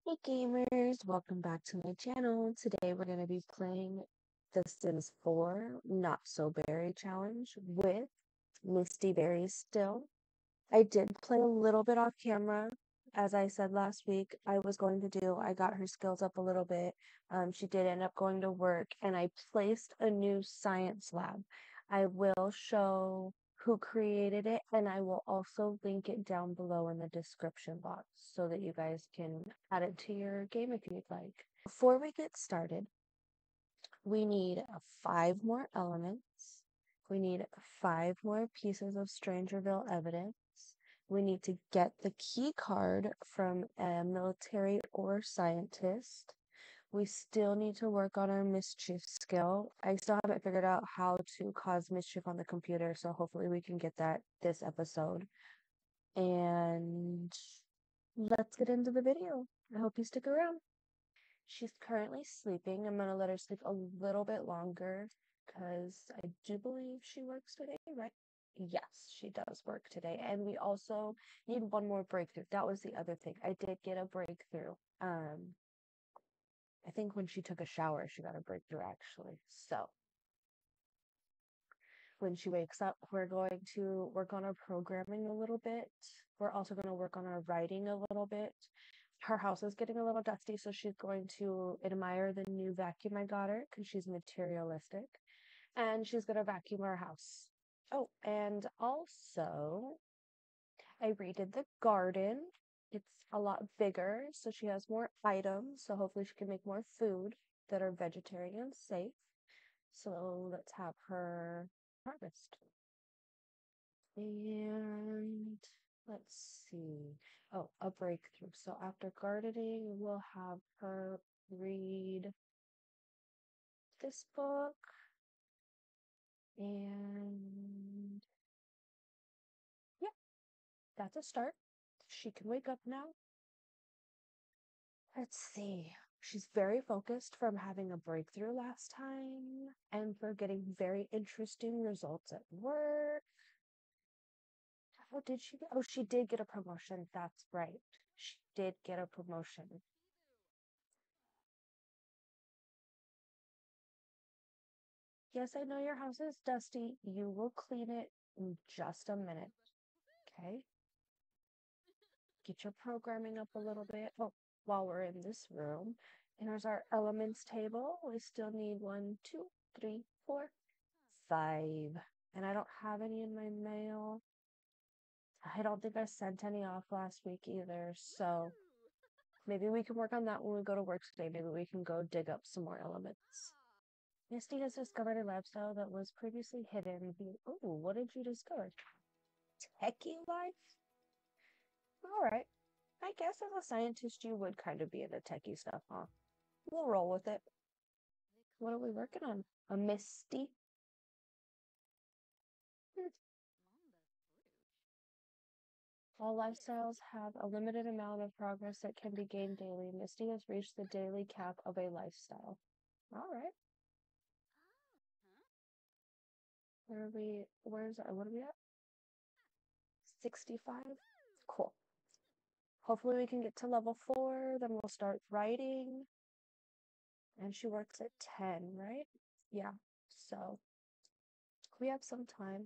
Hey gamers, welcome back to my channel. Today we're going to be playing the Sims 4 Not So Berry Challenge with Misty Berries still. I did play a little bit off camera. As I said last week, I was going to do. I got her skills up a little bit. She did end up going to work, and I placed a new science lab. I will show who created it, and I will also link it down below in the description box so that you guys can add it to your game if you'd like. Before we get started, we need 5 more elements. We need 5 more pieces of Strangerville evidence. We need to get the key card from a military or scientist. We still need to work on our mischief skill. I still haven't figured out how to cause mischief on the computer, so hopefully we can get that this episode. And let's get into the video. I hope you stick around. She's currently sleeping. I'm gonna let her sleep a little bit longer because I do believe she works today, right? Yes, she does work today. And we also need 1 more breakthrough. That was the other thing. I did get a breakthrough. I think when she took a shower, she got a breakthrough actually. So when she wakes up, we're going to work on our programming a little bit. We're also going to work on our writing a little bit. Her house is getting a little dusty, so she's going to admire the new vacuum I got her because she's materialistic. And she's going to vacuum our house. Oh, and also, I redid the garden. It's a lot bigger, so she has more items, so hopefully she can make more food that are vegetarian safe. So let's have her harvest. And let's see. Oh, a breakthrough. So after gardening, we'll have her read this book. And yeah, that's a start. She can wake up now. Let's see. She's very focused from having a breakthrough last time and for getting very interesting results at work. Oh, did she? Oh, she did get a promotion. That's right. She did get a promotion. Yes, I know your house is dusty. You will clean it in just a minute. Okay? Get your programming up a little bit. Oh, while we're in this room, here's our elements table. We still need 1, 2, 3, 4, 5. And I don't have any in my mail. I don't think I sent any off last week either. So maybe we can work on that when we go to work today. Maybe we can go dig up some more elements. Misty has discovered a lifestyle that was previously hidden. Oh, what did you discover? Techie life? Alright. I guess as a scientist, you would kind of be into techie stuff, huh? We'll roll with it. What are we working on? A Misty? All lifestyles have a limited amount of progress that can be gained daily. Misty has reached the daily cap of a lifestyle. Alright. What are we at? 65? Cool. Hopefully we can get to level 4, then we'll start writing. And she works at 10, right? Yeah. So we have some time.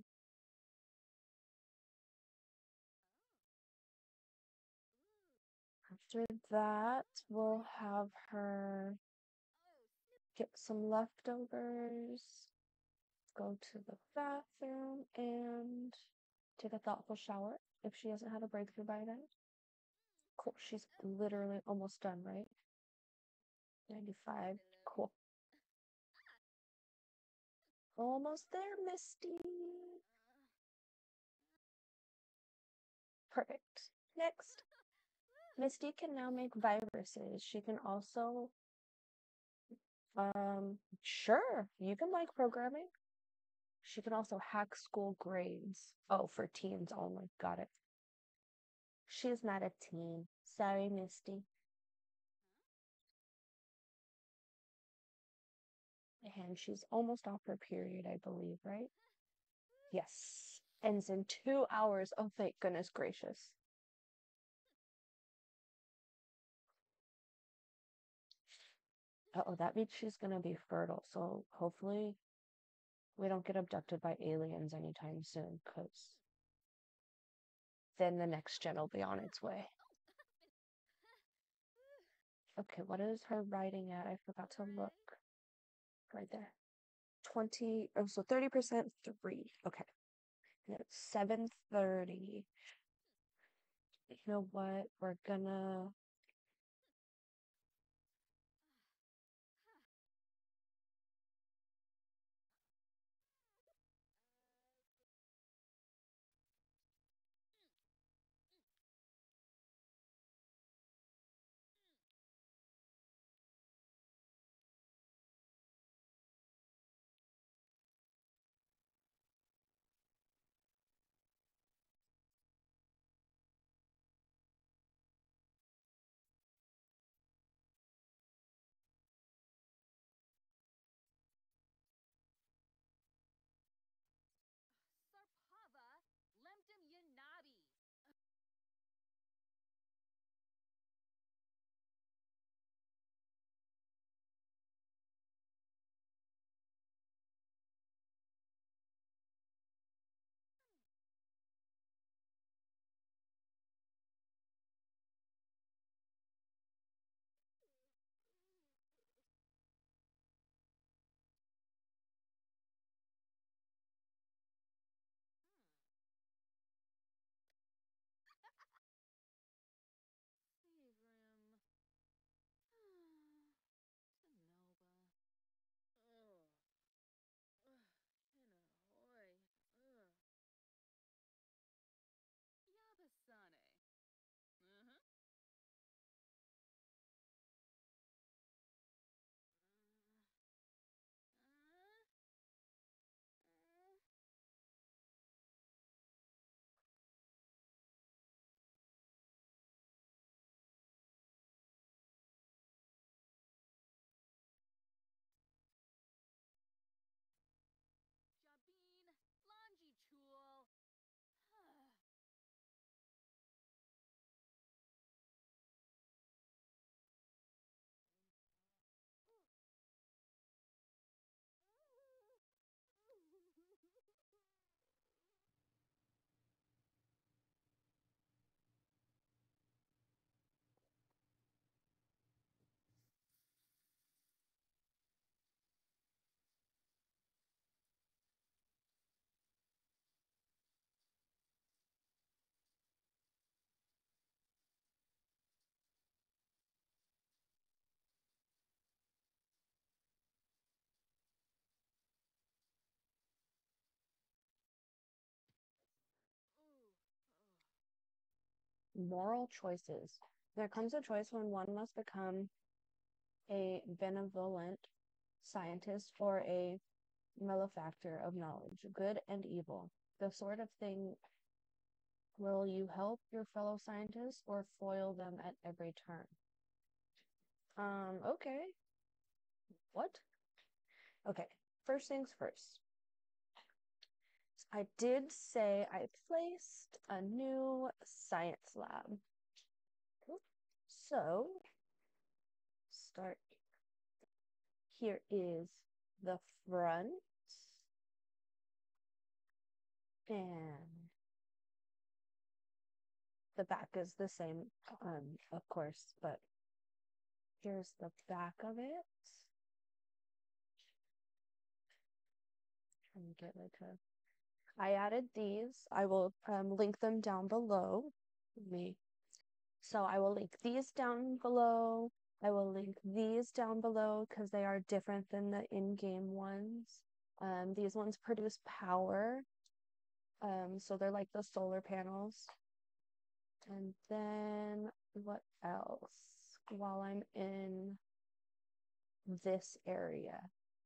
After that, we'll have her get some leftovers, go to the bathroom, and take a thoughtful shower if she hasn't had a breakthrough by then. Cool. She's literally almost done, right? 95. Cool. Almost there, Misty. Perfect. Next. Misty can now make viruses. She can also, sure, you can like programming. She can also hack school grades. Oh, for teens only. Got it. She's not a teen. Sorry, Misty. And she's almost off her period, I believe, right? Yes. Ends in 2 hours. Oh, thank goodness gracious. Uh-oh, that means she's gonna be fertile, so hopefully we don't get abducted by aliens anytime soon, because then the next gen will be on its way. Okay, what is her writing at? I forgot to look. Right there. 20, oh, so 30%, 3. Okay. And it's 7:30. You know what? We're gonna... Moral choices. There comes a choice when one must become a benevolent scientist or a malefactor of knowledge, good and evil. The sort of thing, will you help your fellow scientists or foil them at every turn? Okay. What? Okay, first things first. I did say I placed a new science lab. So, start. Here is the front. And the back is the same, of course, but here's the back of it. Trying to get like a... I added these. I will link them down below. So I will link these down below. I will link these down below because they are different than the in-game ones. These ones produce power. So they're like the solar panels. And then what else? While I'm in this area,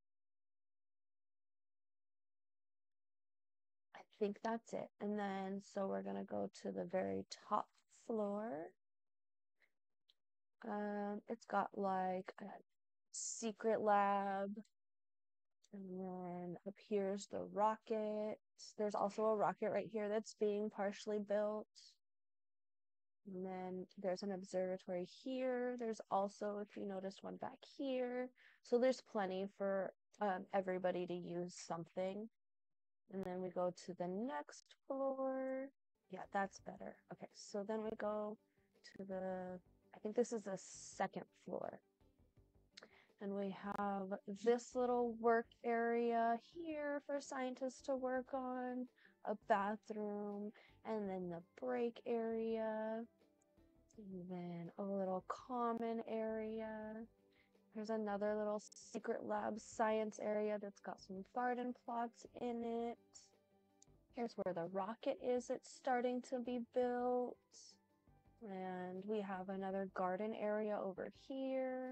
I think that's it. And then, so we're gonna go to the very top floor. It's got like a secret lab. And then up here's the rocket. There's also a rocket right here that's being partially built. And then there's an observatory here. There's also, if you noticed, one back here. So there's plenty for everybody to use something. And then we go to the next floor. Yeah, that's better. Okay, so then we go to I think this is the second floor. And we have this little work area here for scientists to work on, a bathroom, and then the break area, and then a little common area. There's another little secret lab science area that's got some garden plots in it. Here's where the rocket is. It's starting to be built. And we have another garden area over here.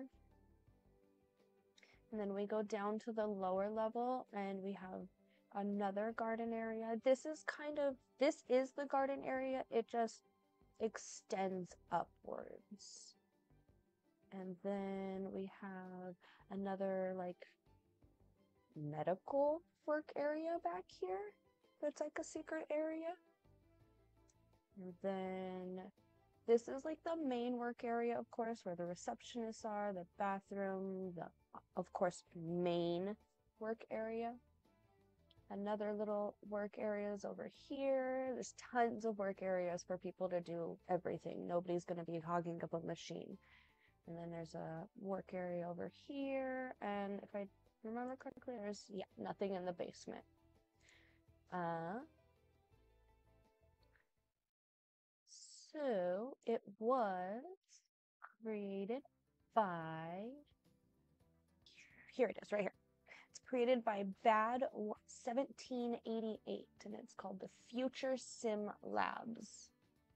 And then we go down to the lower level and we have another garden area. This is the garden area. It just extends upwards. And then we have another like medical work area back here. That's like a secret area. And then this is like the main work area, of course, where the receptionists are, the bathroom, the, of course, main work area. Another little work areas over here. There's tons of work areas for people to do everything. Nobody's going to be hogging up a machine. And then there's a work area over here. And if I remember correctly, there's, yeah, nothing in the basement. So it was created by, here it is, right here. It's created by Bad 1788, and it's called the FutureSim Labs.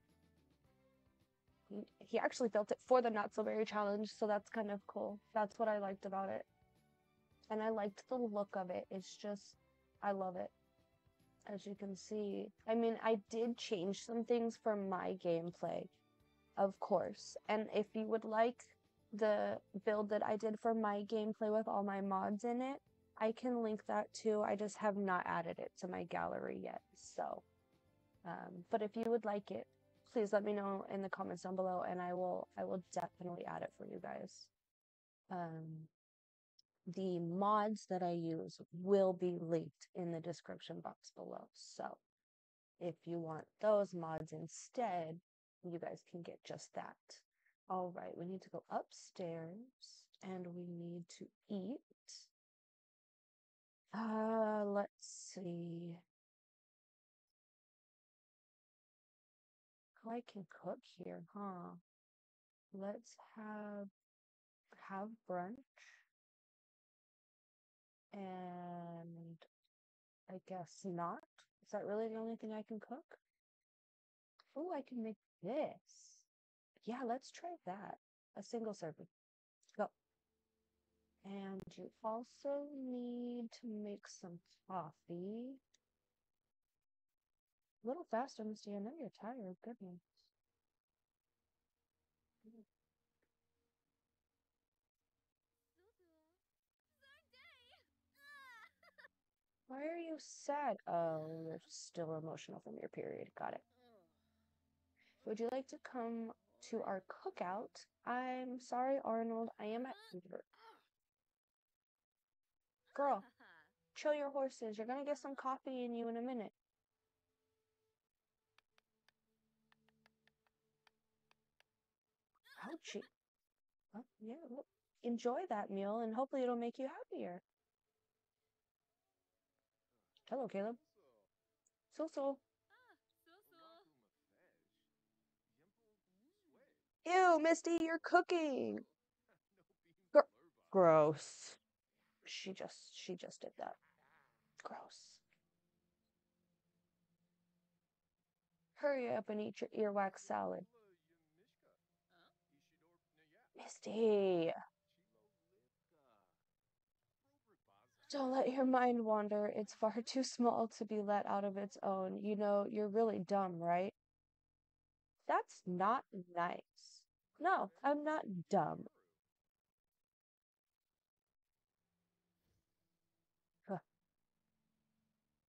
He actually built it for the Not So Berry Challenge, so that's kind of cool. That's what I liked about it. And I liked the look of it. It's just, I love it. As you can see, I mean, I did change some things for my gameplay, of course. And if you would like the build that I did for my gameplay with all my mods in it, I can link that too. I just have not added it to my gallery yet. So, but if you would like it, please let me know in the comments down below, and I will definitely add it for you guys. The mods that I use will be linked in the description box below. So if you want those mods instead, you guys can get just that. All right, we need to go upstairs and we need to eat. Let's see. Oh, I can cook here, huh? Let's have brunch. And I guess not. Is that really the only thing I can cook? Oh, I can make this. Yeah, let's try that. A single serving. Go. And you also need to make some coffee. A little faster, Misty. I know you're tired. Goodness. Why are you sad? Oh, you're still emotional from your period. Got it. Would you like to come to our cookout? I'm sorry, Arnold. I am at work. Girl, chill your horses. You're gonna get some coffee in you in a minute. Ouchie. Well, yeah, well, enjoy that meal and hopefully it'll make you happier. Hello, Caleb. So. Ew, Misty, you're cooking. Gross. She just did that. Gross. Hurry up and eat your earwax salad. Misty. Don't let your mind wander. It's far too small to be let out of its own. You know, you're really dumb, right? That's not nice. No, I'm not dumb. Huh.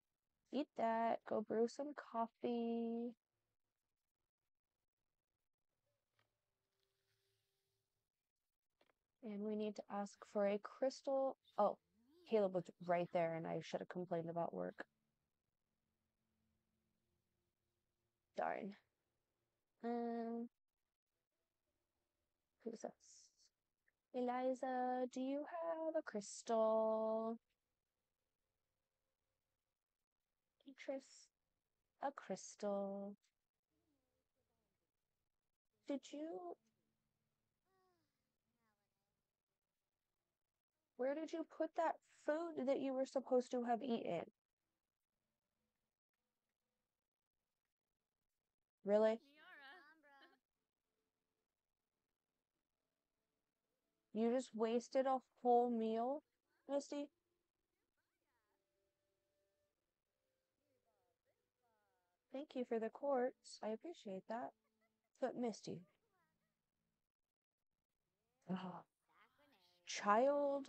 Eat that. Go brew some coffee. And we need to ask for a crystal. Oh, Caleb was right there and I should have complained about work. Darn. Who's this? Eliza, do you have a crystal? Interest? A crystal. Did you... Where did you put that food that you were supposed to have eaten? Really? You just wasted a whole meal, Misty? Thank you for the quartz. I appreciate that. But Misty. Oh, child.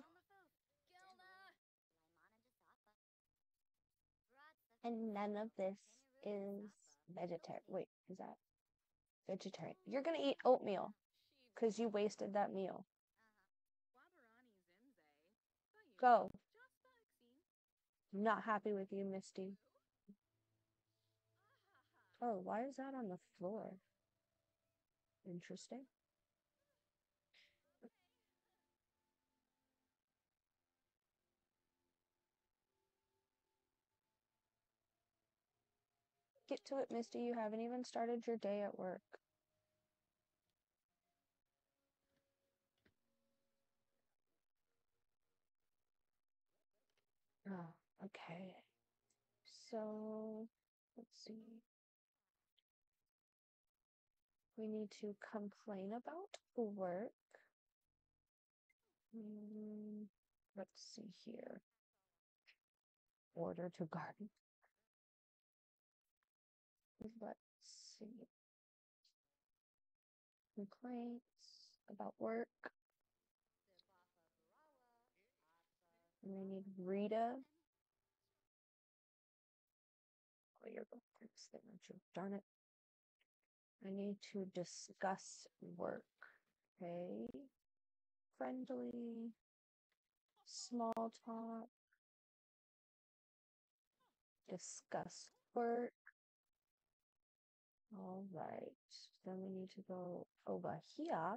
And none of this is vegetarian. Wait, is that vegetarian? You're gonna eat oatmeal because you wasted that meal. Go. Not happy with you, Misty. Oh, why is that on the floor? Interesting. Get to it, Misty. You haven't even started your day at work. Oh, okay. So, let's see. We need to complain about work. Let's see here. Order to garden. Let's see. Complaints about work. And we need Rita. Oh, you're going to this thing, aren't you? Darn it. I need to discuss work. Okay. Friendly. Small talk. Discuss work. All right. Then we need to go over here.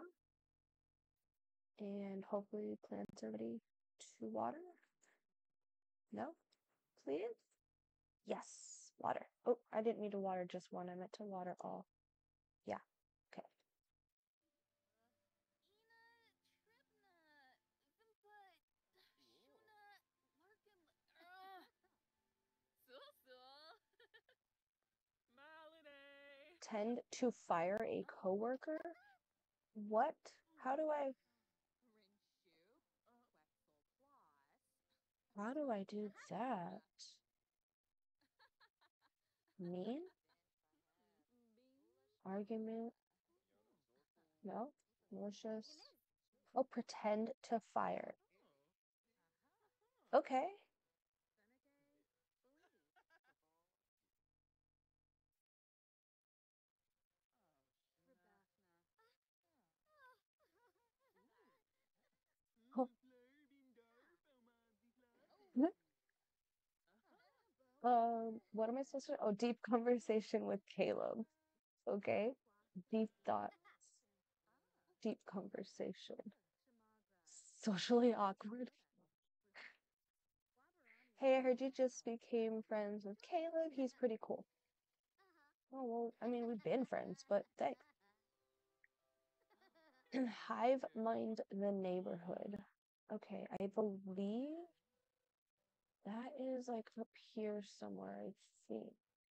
And hopefully plants are ready to water. No? Please? Yes. Water. Oh, I didn't mean to water just one. I meant to water all. Yeah. Okay. Tend to fire a coworker? What? How do I do that? Mean? Argument? No? Malicious? Oh, pretend to fire. Okay. Oh. What am I supposed to? Oh, deep conversation with Caleb. Okay. Deep thoughts. Deep conversation. Socially awkward. Hey, I heard you just became friends with Caleb. He's pretty cool. Oh, well, I mean, we've been friends, but thanks. Hive mind the neighborhood. Okay, I believe that is like up here somewhere, I think.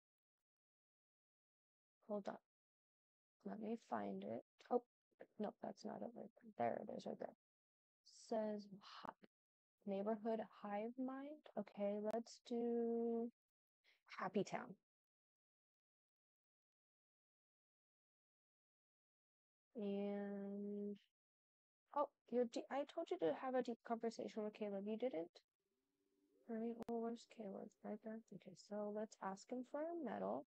Hold on. Let me find it. Oh, no, that's not it right there. There it is right there. Says neighborhood hive mind. Okay, let's do Happy Town. And oh, I told you to have a deep conversation with Caleb. You didn't? Right, well, where's Caleb? Right there. Okay, so let's ask him for a medal.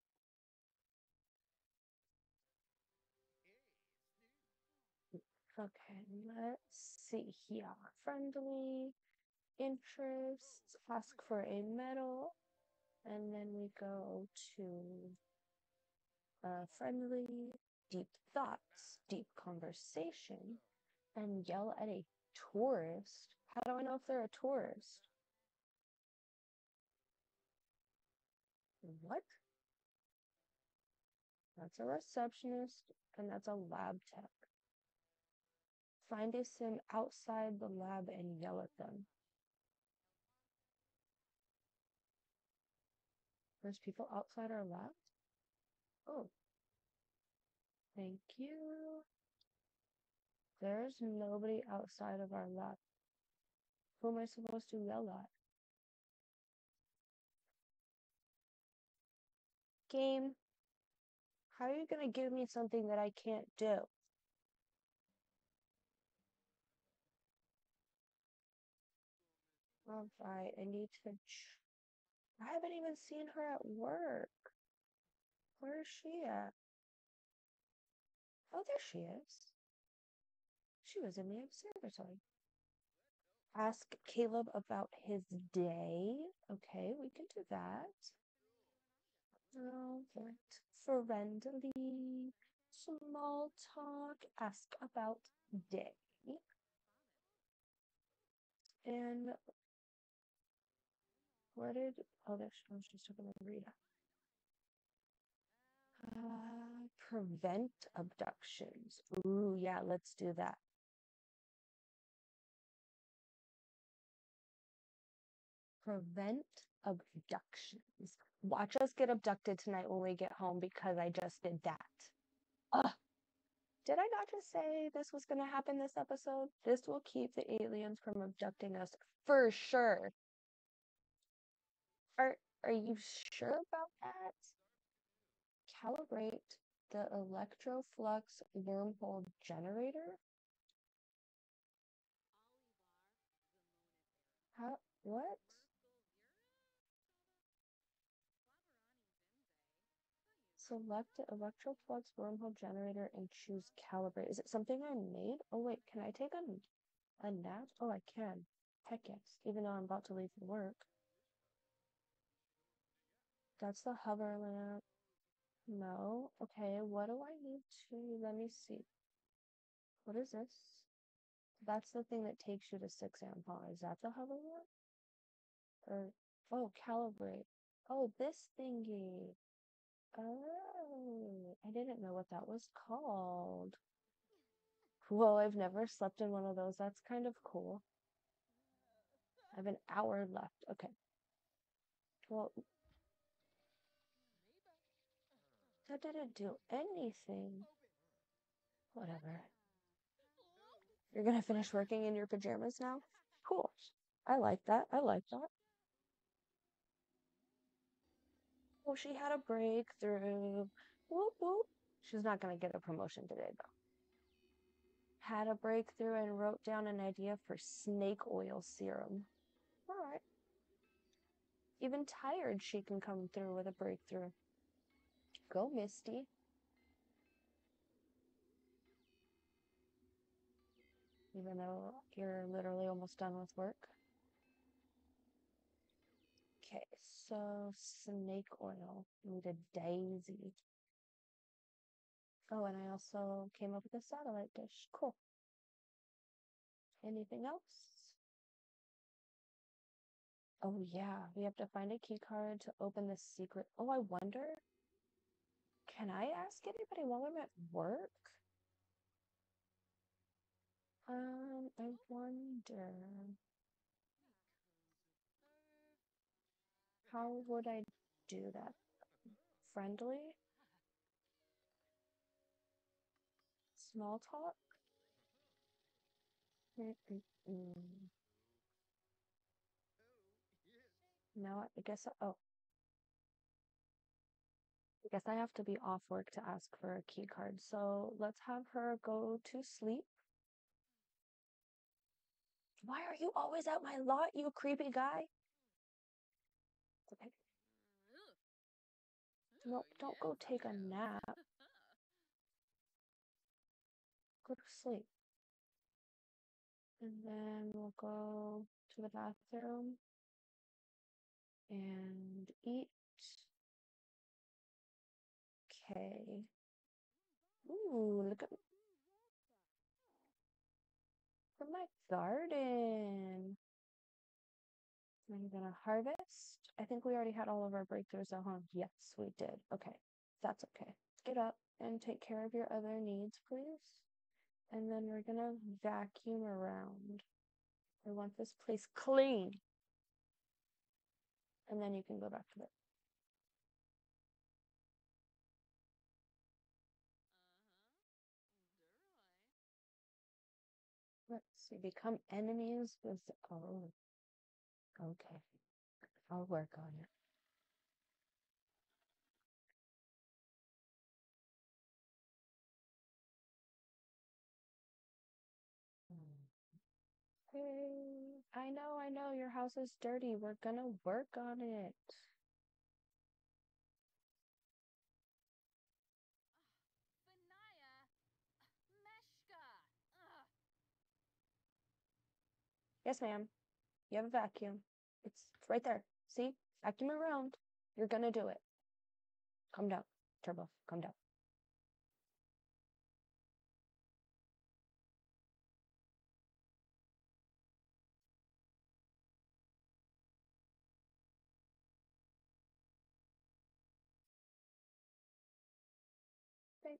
Okay, let's see here. Friendly, interests, ask for a medal, and then we go to friendly, deep thoughts, deep conversation, and yell at a tourist. How do I know if they're a tourist? What? That's a receptionist, and that's a lab tech. Find a sim outside the lab and yell at them. There's people outside our lab? Oh, thank you. There's nobody outside of our lab. Who am I supposed to yell at? Game, how are you gonna give me something that I can't do? Alright, I need to. I haven't even seen her at work. Where is she at? Oh, there she is. She was in the observatory. Ask Caleb about his day. Okay, we can do that. Alright. Friendly. Small talk. Ask about day. And where did... Oh, there she was just talking to Rita. Prevent abductions. Ooh, yeah, let's do that. Prevent abductions. Watch us get abducted tonight when we get home because I just did that. Ugh. Did I not just say this was going to happen this episode? This will keep the aliens from abducting us for sure. Are you sure about that? Calibrate the electroflux wormhole generator? How? What? Select the electroflux wormhole generator and choose calibrate. Is it something I made? Oh wait, can I take a nap? Oh, I can. Heck yes, even though I'm about to leave for work. That's the hover lamp. No. Okay, what do I need to... Let me see. What is this? That's the thing that takes you to 6 amp power. Is that the hover lamp? Or... Oh, calibrate. Oh, this thingy. Oh, I didn't know what that was called. Well, I've never slept in one of those. That's kind of cool. I have an hour left. Okay. Well, that didn't do anything. Whatever. You're gonna finish working in your pajamas now? Cool. I like that. I like that. Oh, she had a breakthrough. Whoop whoop. She's not gonna get a promotion today, though. Had a breakthrough and wrote down an idea for snake oil serum. All right. Even tired, she can come through with a breakthrough. Go, Misty. Even though you're literally almost done with work. Okay, so snake oil. Need a daisy. Oh, and I also came up with a satellite dish. Cool. Anything else? Oh yeah, we have to find a key card to open the secret. Oh, I wonder, can I ask anybody while I'm at work? I wonder, how would I do that? Friendly? Small talk? Mm-mm-mm. No, I guess, oh, I guess I have to be off work to ask for a key card. So let's have her go to sleep. Why are you always at my lot, you creepy guy? Okay. No, don't go take a nap. Go to sleep. And then we'll go to the bathroom and eat. Okay. Ooh, look at my garden. I'm gonna harvest. I think we already had all of our breakthroughs at home. Yes, we did. Okay, that's okay. Get up and take care of your other needs, please. And then we're gonna vacuum around. I want this place clean. And then you can go back to it. Let's see, become enemies with, oh, okay. I'll work on it. Hey, I know, your house is dirty. We're gonna work on it. Yes, ma'am. You have a vacuum. It's right there. See? Vacuum around. You're gonna do it. Calm down. Turbo, calm down. Thanks.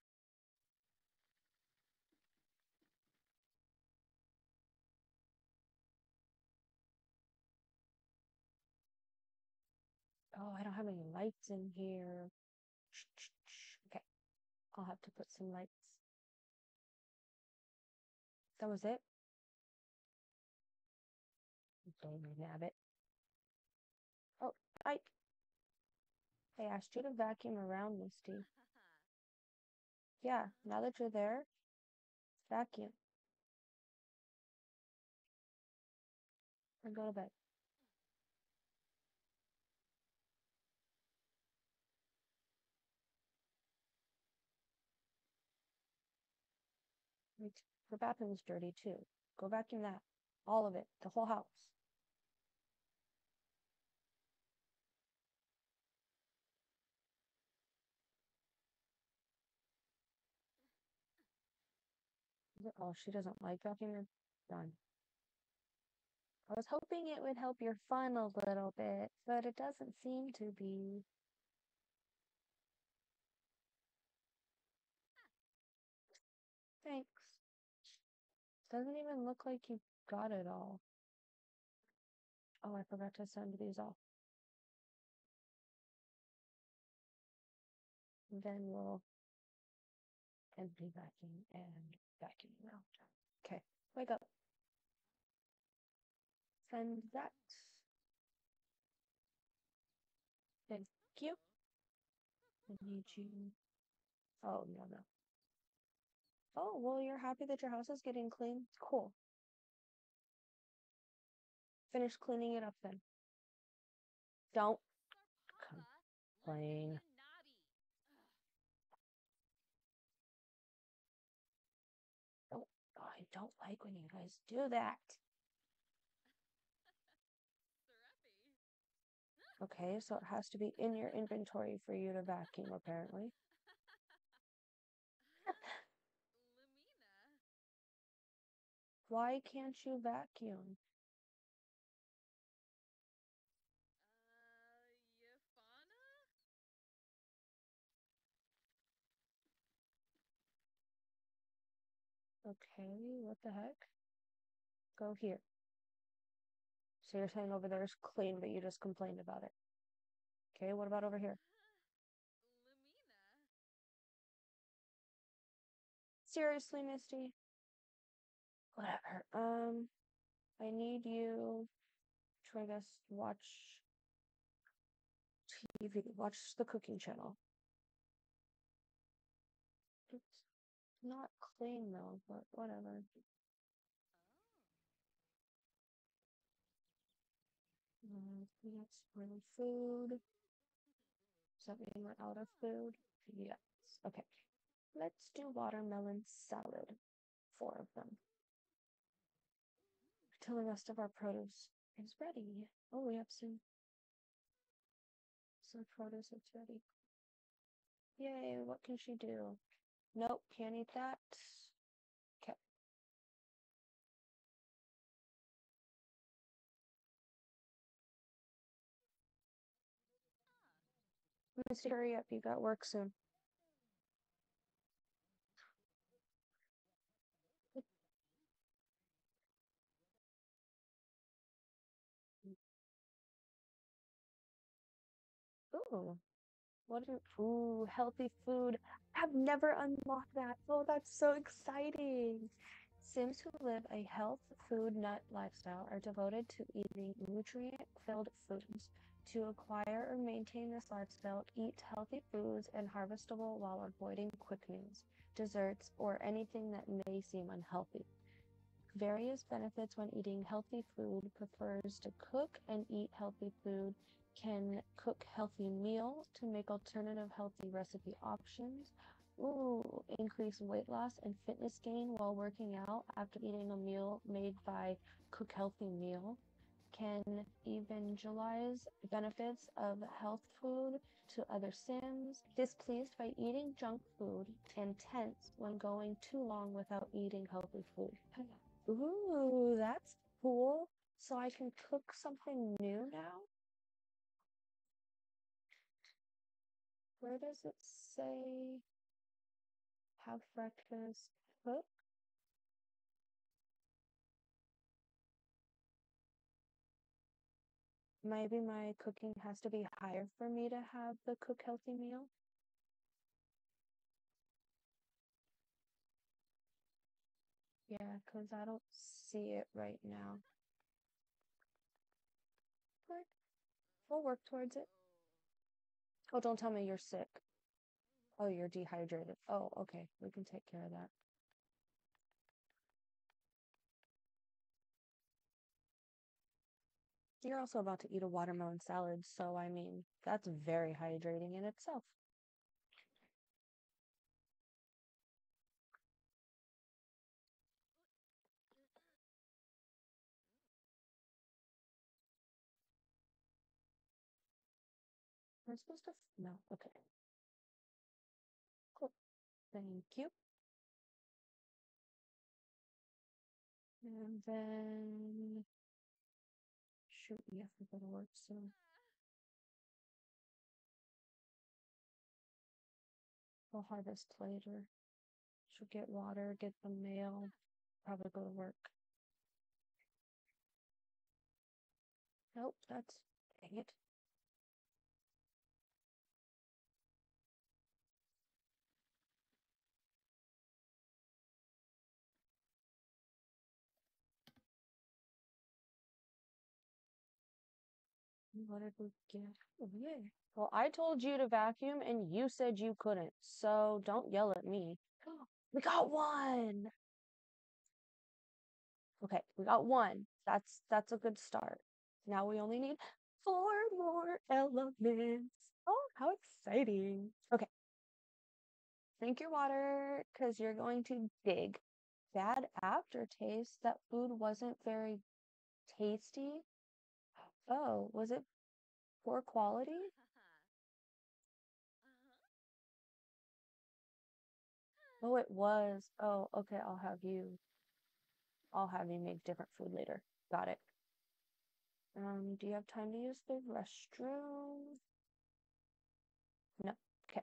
Oh, I don't have any lights in here. Okay, I'll have to put some lights. That was it? Don't nab it. Oh, I asked you to vacuum around, Misty. Yeah, now that you're there, vacuum and go to bed. Wait, your bathroom's dirty too. Go vacuum that. All of it. The whole house. Oh, she doesn't like vacuuming. Done. I was hoping it would help your fun a little bit, but it doesn't seem to be. Thanks. Doesn't even look like you got it all. Oh, I forgot to send these off. Then we'll empty vacuum and vacuum out. Okay, wake up. Send that. Thank you. I need you. Oh, no, no. Oh, well, you're happy that your house is getting clean? Cool. Finish cleaning it up then. Don't complain. Oh, I don't like when you guys do that. Okay, so it has to be in your inventory for you to vacuum, apparently. Why can't you vacuum? Okay, what the heck? Go here. So you're saying over there is clean, but you just complained about it. Okay, what about over here? Seriously, Misty? Whatever. I need you to, I guess, watch TV, watch the cooking channel. It's not clean though, but whatever. Let's bring food. Does that mean we're out of food? Yes. Okay. Let's do watermelon salad. 4 of them. until the rest of our produce is ready. Oh, we have some produce that's ready. Yay, what can she do? Nope, can't eat that. Okay. Misty, hurry up, you got work soon. Ooh, ooh, healthy food. I've never unlocked that. Oh, that's so exciting. Sims who live a health food nut lifestyle are devoted to eating nutrient-filled foods. To acquire or maintain this lifestyle, eat healthy foods and harvestable while avoiding quick meals, desserts, or anything that may seem unhealthy. Various benefits when eating healthy food: prefers to cook and eat healthy food, can cook healthy meal to make alternative healthy recipe options. Ooh, increase weight loss and fitness gain while working out after eating a meal made by cook healthy meal. Can evangelize benefits of health food to other Sims. Displeased by eating junk food and tense when going too long without eating healthy food. Ooh, that's cool. So I can cook something new now? Where does it say have breakfast cook? Maybe my cooking has to be higher for me to have the cook healthy meal? Yeah, because I don't see it right now. But we'll work towards it. Oh, don't tell me you're sick. Oh, you're dehydrated. Oh, okay. We can take care of that. You're also about to eat a watermelon salad, so I mean, that's very hydrating in itself. We're supposed to. No, okay. Cool. Thank you. And then. Shoot, we have to go to work soon. We'll harvest later. She'll get water, get the mail, probably go to work. Nope, that's. Dang it. What did we get? Oh, yeah. Well, I told you to vacuum and you said you couldn't, so don't yell at me. We got one! Okay, we got one. That's a good start. Now we only need 4 more elements. Oh, how exciting. Okay. Drink your water because you're going to dig. Bad aftertaste. That food wasn't very tasty. Oh, was it poor quality? Oh, it was. Oh, okay, I'll have you make different food later. Got it. Do you have time to use the restroom? No. Okay.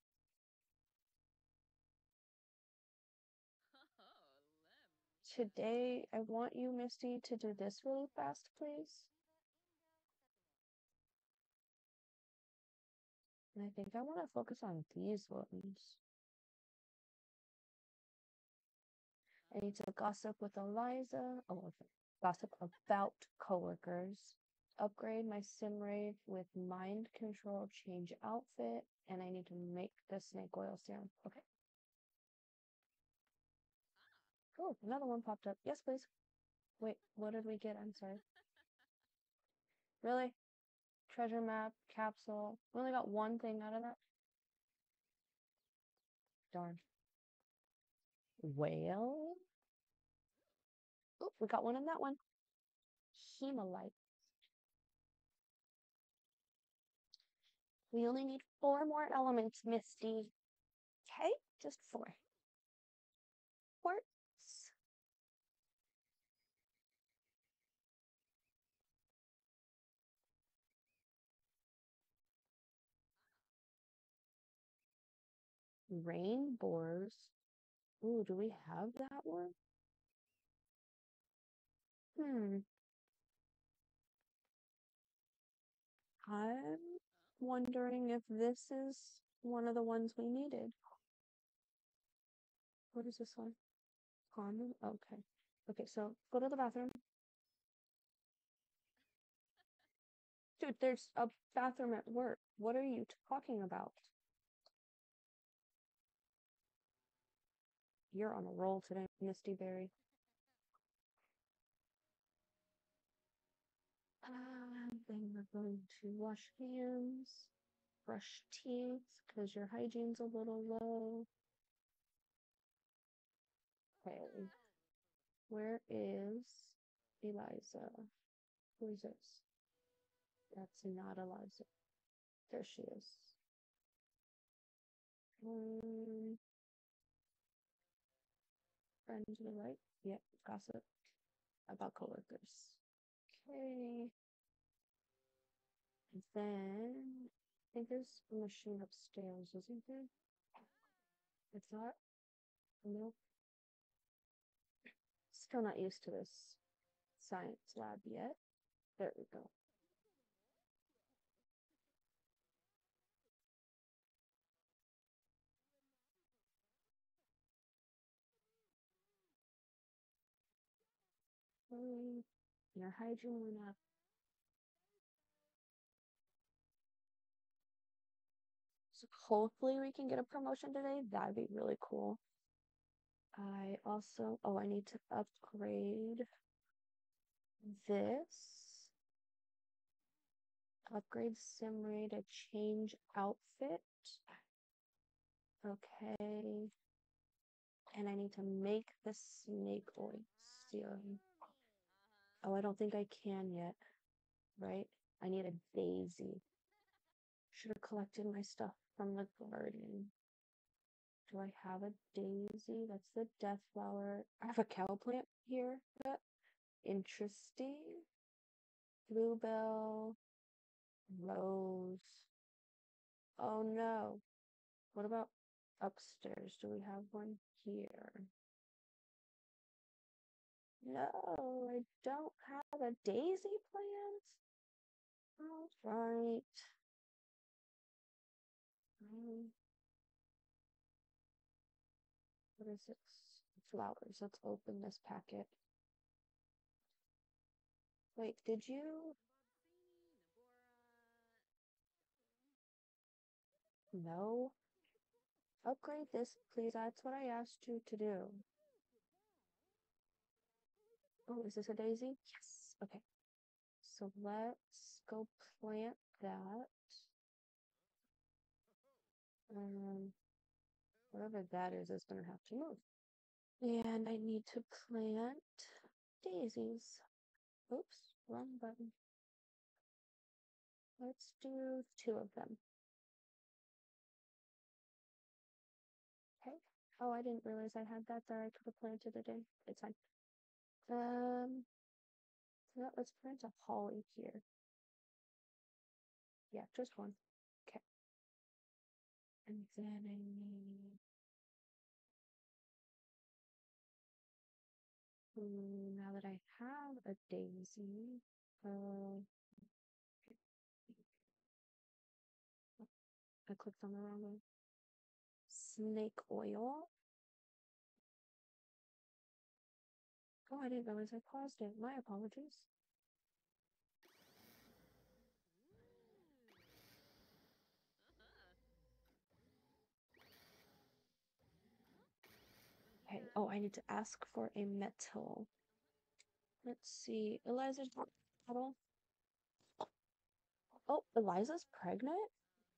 Today, I want you, Misty, to do this really fast, please. And I think I want to focus on these ones. I need to gossip with Eliza. Oh, okay. Gossip about coworkers. Upgrade my sim raid with mind control, change outfit, and I need to make the snake oil serum. Okay. Oh, another one popped up. Yes, please. Wait, what did we get? I'm sorry. Really? Treasure map, capsule. We only got one thing out of that. Darn. Whale? Oh, we got one in that one. hemalite. We only need 4 more elements, Misty. Okay, just 4. Quartz. Rainbows. Ooh, do we have that one? I'm wondering if this is one of the ones we needed. What is this one? Common? Okay. Okay, so go to the bathroom. Dude, there's a bathroom at work. What are you talking about? You're on a roll today, Misty Berry. Then we're going to wash hands, brush teeth, because your hygiene's a little low. Okay. Where is Eliza? Who is this? That's not Eliza. There she is. Friend to the right. Yep, gossip about coworkers. Okay. And then I think there's a machine upstairs, isn't there? It's not. Nope. Still not used to this science lab yet. There we go. Your hygiene went up. So hopefully we can get a promotion today. That'd be really cool. I also, I need to upgrade this. Upgrade SimRay to change outfit. Okay. And I need to make the snake oil serum. Oh, I don't think I can yet. Right? I need a daisy. Should have collected my stuff from the garden. Do I have a daisy? That's the death flower. I have a cow plant here. Interesting. Bluebell. Rose. Oh no. What about upstairs? Do we have one here? No, I don't have a daisy plant. All right. What is this? Flowers. Let's open this packet. Wait, did you? No. Upgrade this, please. That's what I asked you to do. Oh, is this a daisy? Yes. Okay. So let's go plant that. Whatever that is gonna have to move. And I need to plant daisies. Oops, wrong button. Let's do 2 of them. Okay. Oh, I didn't realize I had that there. I could have planted it in. It's fine. So let's plant a holly here. Yeah, just one. Okay. And then I need now that I have a daisy, I clicked on the wrong one. Snake oil. Oh, I didn't realize I paused it. My apologies. Okay. Oh, I need to ask for a metal. Let's see. Eliza's bottle. Oh, Eliza's pregnant?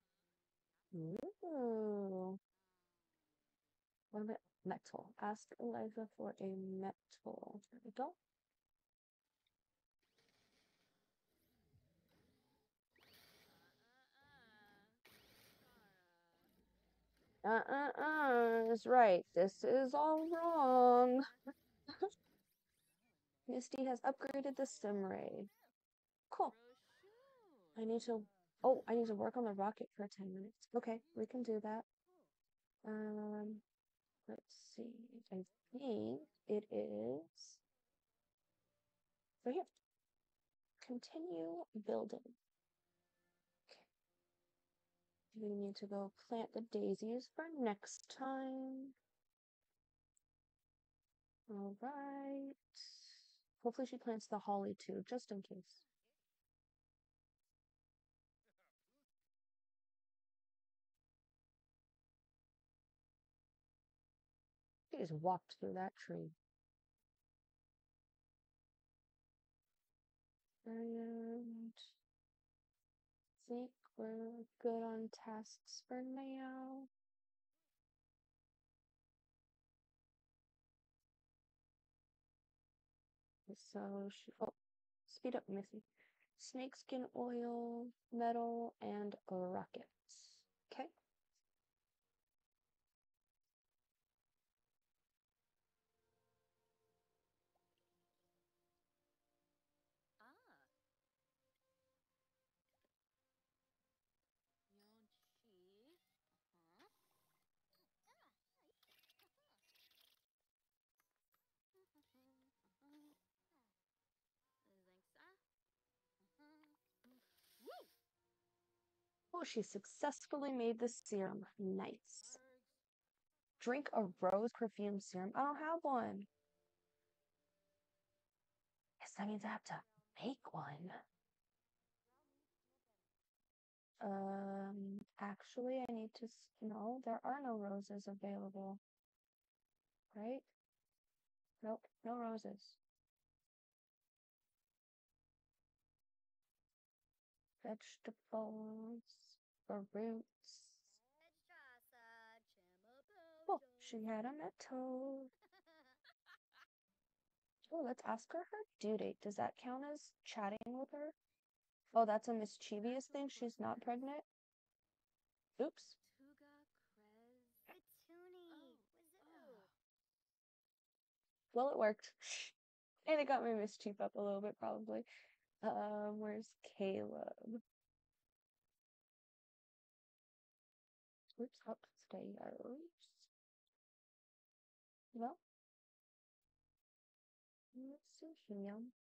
Ooh. What about metal? Ask Eliza for a metal. There we go. Is right. This is all wrong. Misty has upgraded the sim ray. Cool. I need to, oh, I need to work on the rocket for 10 minutes. Okay, we can do that. Let's see. I think it is right here. Continue building. Okay. We need to go plant the daisies for next time. All right. Hopefully she plants the holly too, just in case. She just walked through that tree. And I think we're good on tasks for now. So, oh, speed up, Missy. Snakeskin oil, metal, and rockets. Okay. Oh, she successfully made the serum. Nice. Drink a rose perfume serum. I don't have one. Yes, that means I have to make one. Actually, I need to. No, there are no roses available. Right? Nope, no roses. Vegetables, fruits. Oh, she had a metal. Oh, let's ask her due date. Does that count as chatting with her? Oh, that's a mischievous thing. She's not pregnant. Oops. Well, it worked. And it got my mischief up a little bit, probably. Where's Caleb? Oops, upstairs. Well, let's see him.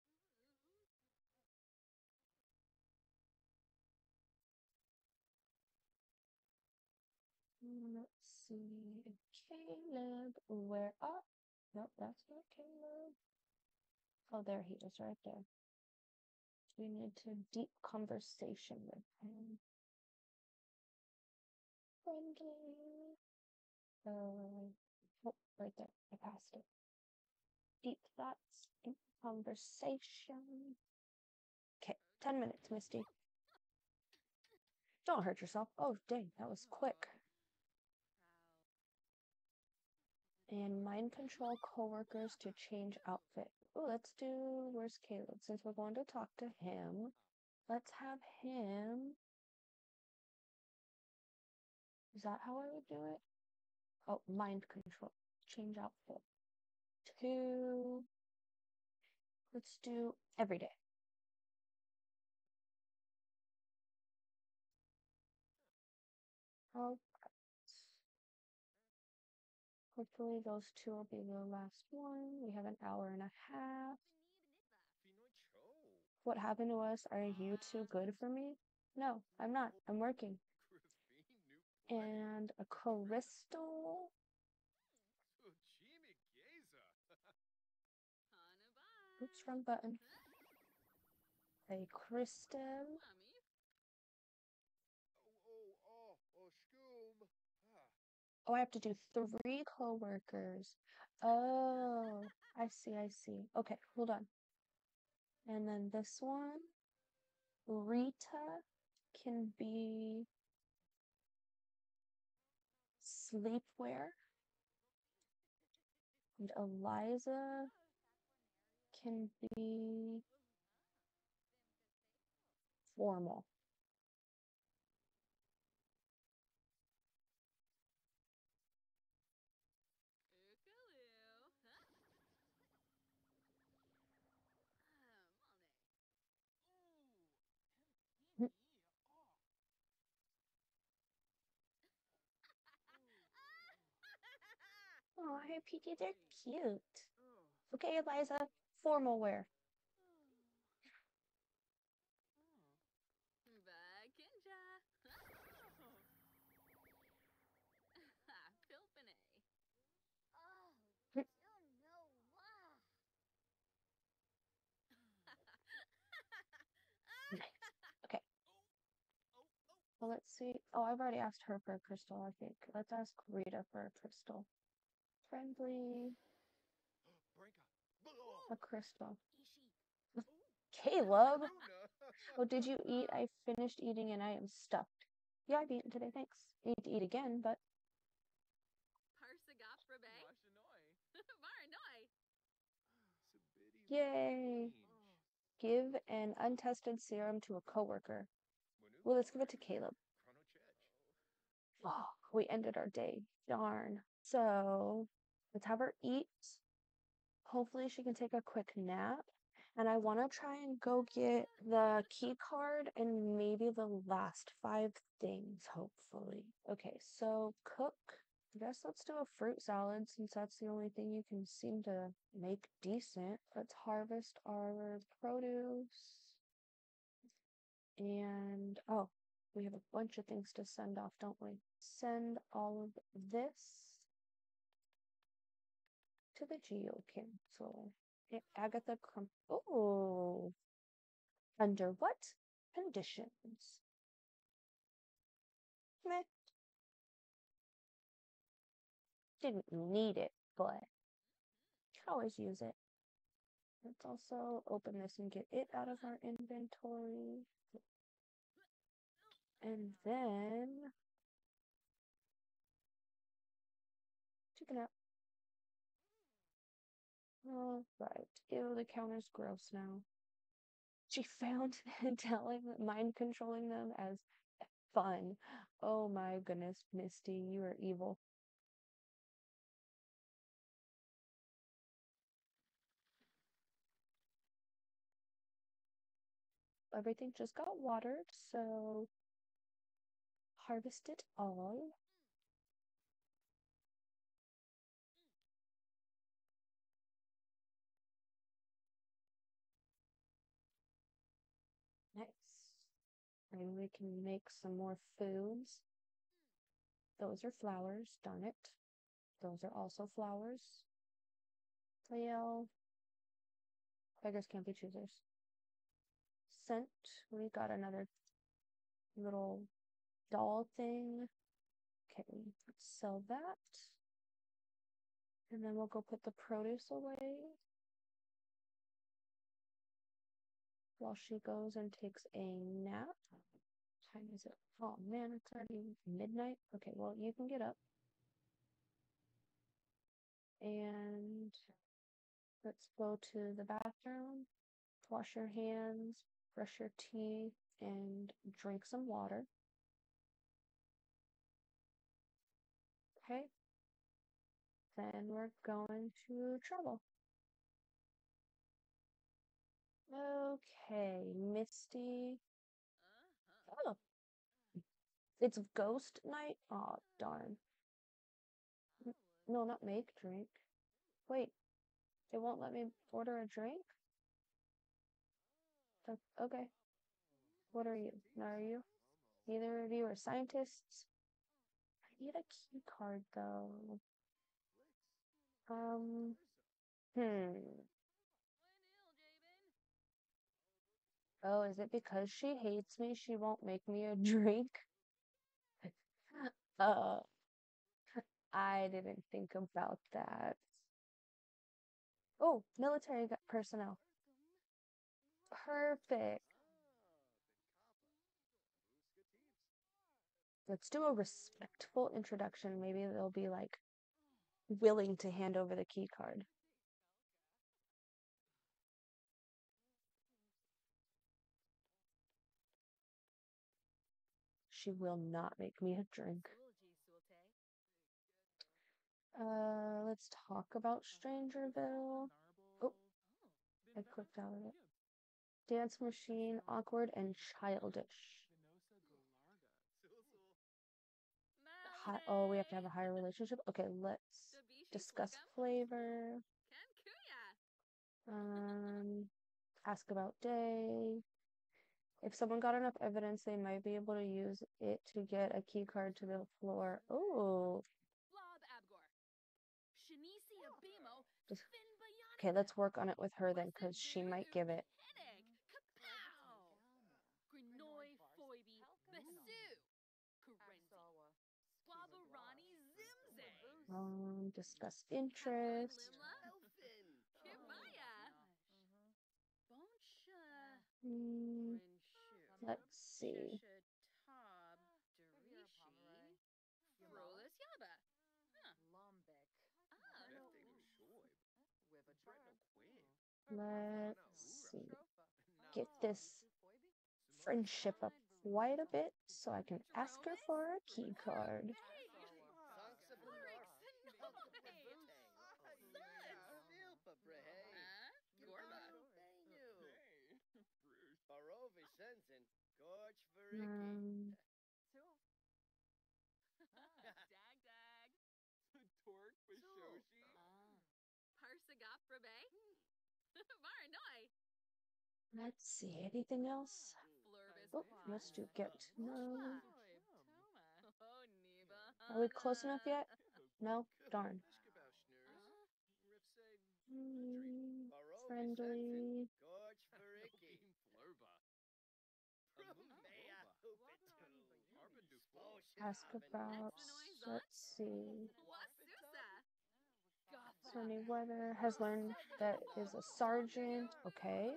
Let's see. Caleb, where up? Nope, that's not Caleb. Oh, there he is, right there. We need to deep conversation with him. Friendly. Oh, right there. I passed it. Deep thoughts, deep conversation. Okay, 10 minutes, Misty. Don't hurt yourself. Oh, dang, that was quick. And mind control coworkers to change outfit. Oh, let's do, where's Caleb? Since we're going to talk to him, let's have him. Is that how I would do it? Oh, mind control. Change outfit. To, let's do every day. Oh, hopefully those two will be the last one. We have an hour and a half. What happened to us? Are you too good for me? No, I'm not. I'm working. And a crystal. Oops, wrong button. A crystal. Oh, I have to do 3 co-workers. Oh, I see, I see. Okay, hold on. And then this one, Rita can be sleepwear. And Eliza can be formal. Hi, PJ, they're cute. Okay, Eliza, formal wear. Nice. Okay. Well, let's see. Oh, I've already asked her for a crystal, I think. Let's ask Rita for a crystal. Friendly. A crystal. Caleb! Oh, did you eat? I finished eating and I am stuffed. Yeah, I've eaten today, thanks. I need to eat again, but... Yay! Give an untested serum to a coworker. Well, let's give it to Caleb. Oh, we ended our day. Darn. So, let's have her eat. Hopefully she can take a quick nap. And I want to try and go get the key card and maybe the last 5 things, hopefully. Okay, so cook. I guess let's do a fruit salad since that's the only thing you can seem to make decent. Let's harvest our produce. And, oh, we have a bunch of things to send off, don't we? Send all of this to the Geo Council. Agatha Crump. Oh, under what conditions? Meh, didn't need it, but can always use it. Let's also open this and get it out of our inventory. And then take it out. All right. Ew, the counter's gross now. She found mind controlling them as fun. Oh my goodness, Misty, you are evil. Everything just got watered, so harvest it all. Nice. And we can make some more foods. Those are flowers, darn it. Those are also flowers. Well, beggars can't be choosers. Scent. We got another little doll thing. Okay, let's sell that. And then we'll go put the produce away while she goes and takes a nap. What time is it? Oh man, it's already midnight. Okay, well, you can get up. And let's go to the bathroom, wash your hands, brush your teeth, and drink some water. Okay? Then we're going to travel. Okay, Misty. Oh, it's ghost night? Oh, darn. No, not make drink. Wait, it won't let me order a drink? Okay. What are you? Are you? Neither of you are scientists? I need a key card though. Um, hmm. Oh, is it because she hates me she won't make me a drink? Uh, I didn't think about that. Oh, military personnel. Perfect. Let's do a respectful introduction. Maybe they'll be like willing to hand over the key card. She will not make me a drink. Let's talk about Strangerville. Oh, I clicked out of it. Dance machine, awkward and childish. Oh, we have to have a higher relationship? Okay, let's discuss flavor. Ask about day. If someone got enough evidence, they might be able to use it to get a key card to the floor. Oh. Okay, let's work on it with her then, because she might give it. Discuss interest. Let's see. Let's see. Get this friendship up quite a bit so I can ask her for a key card. Let's see, anything else? Oh, let's do get to know. Are we close enough yet? No? Darn. Friendly. Ask about, let's see. Sunny Weather has learned that is a sergeant. Okay.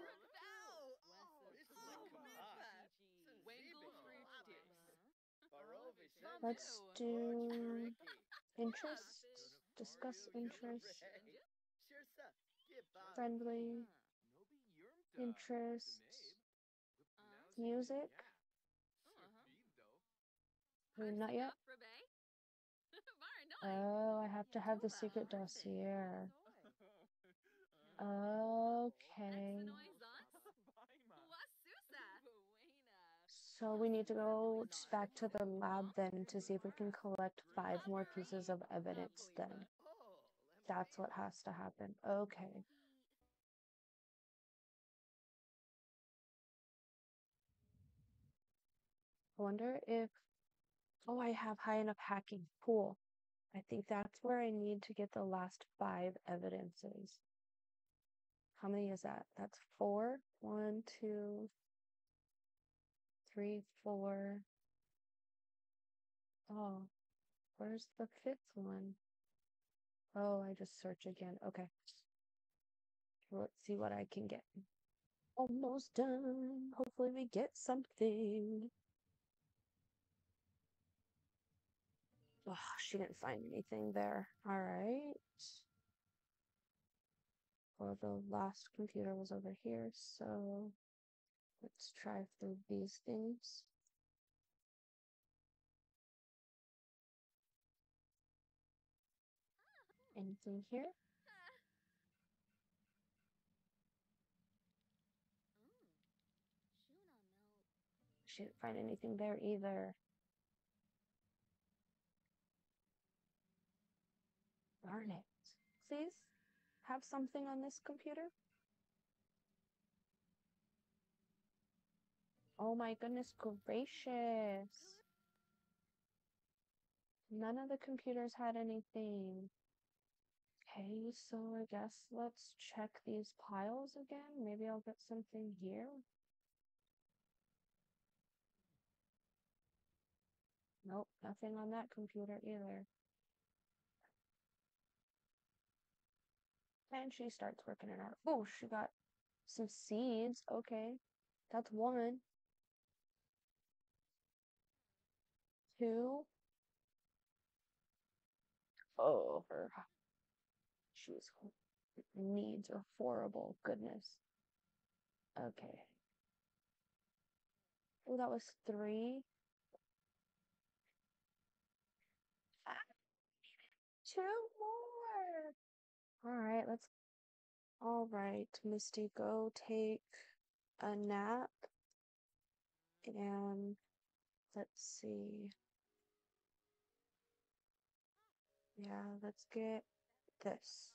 Let's do interest. Discuss interest. Friendly. Interest. Music. Not yet. Oh, I have to have the secret dossier. Okay. So we need to go back to the lab then to see if we can collect 5 more pieces of evidence then. That's what has to happen. Okay. I wonder if... Oh, I have high enough hacking. Cool. I think that's where I need to get the last 5 evidences. How many is that? That's 4. 1, 2, 3, 4. Oh, where's the 5th one? Oh, I just search again. Okay. Let's see what I can get. Almost done. Hopefully we get something. Oh, she didn't find anything there. All right. Well, the last computer was over here, so let's try through these things. Anything here? She didn't find anything there either. Darn it. Please have something on this computer? Oh my goodness gracious. None of the computers had anything. Okay, so I guess let's check these piles again. Maybe I'll get something here. Nope, nothing on that computer either. And she starts working it out. Oh, she got some seeds. Okay, that's 1. 2. Oh, her shoes needs are horrible. Goodness. Okay. Oh, that was 3. Ah, 2 more. All right, let's. All right, Misty, go take a nap. And let's see. Yeah, let's get this.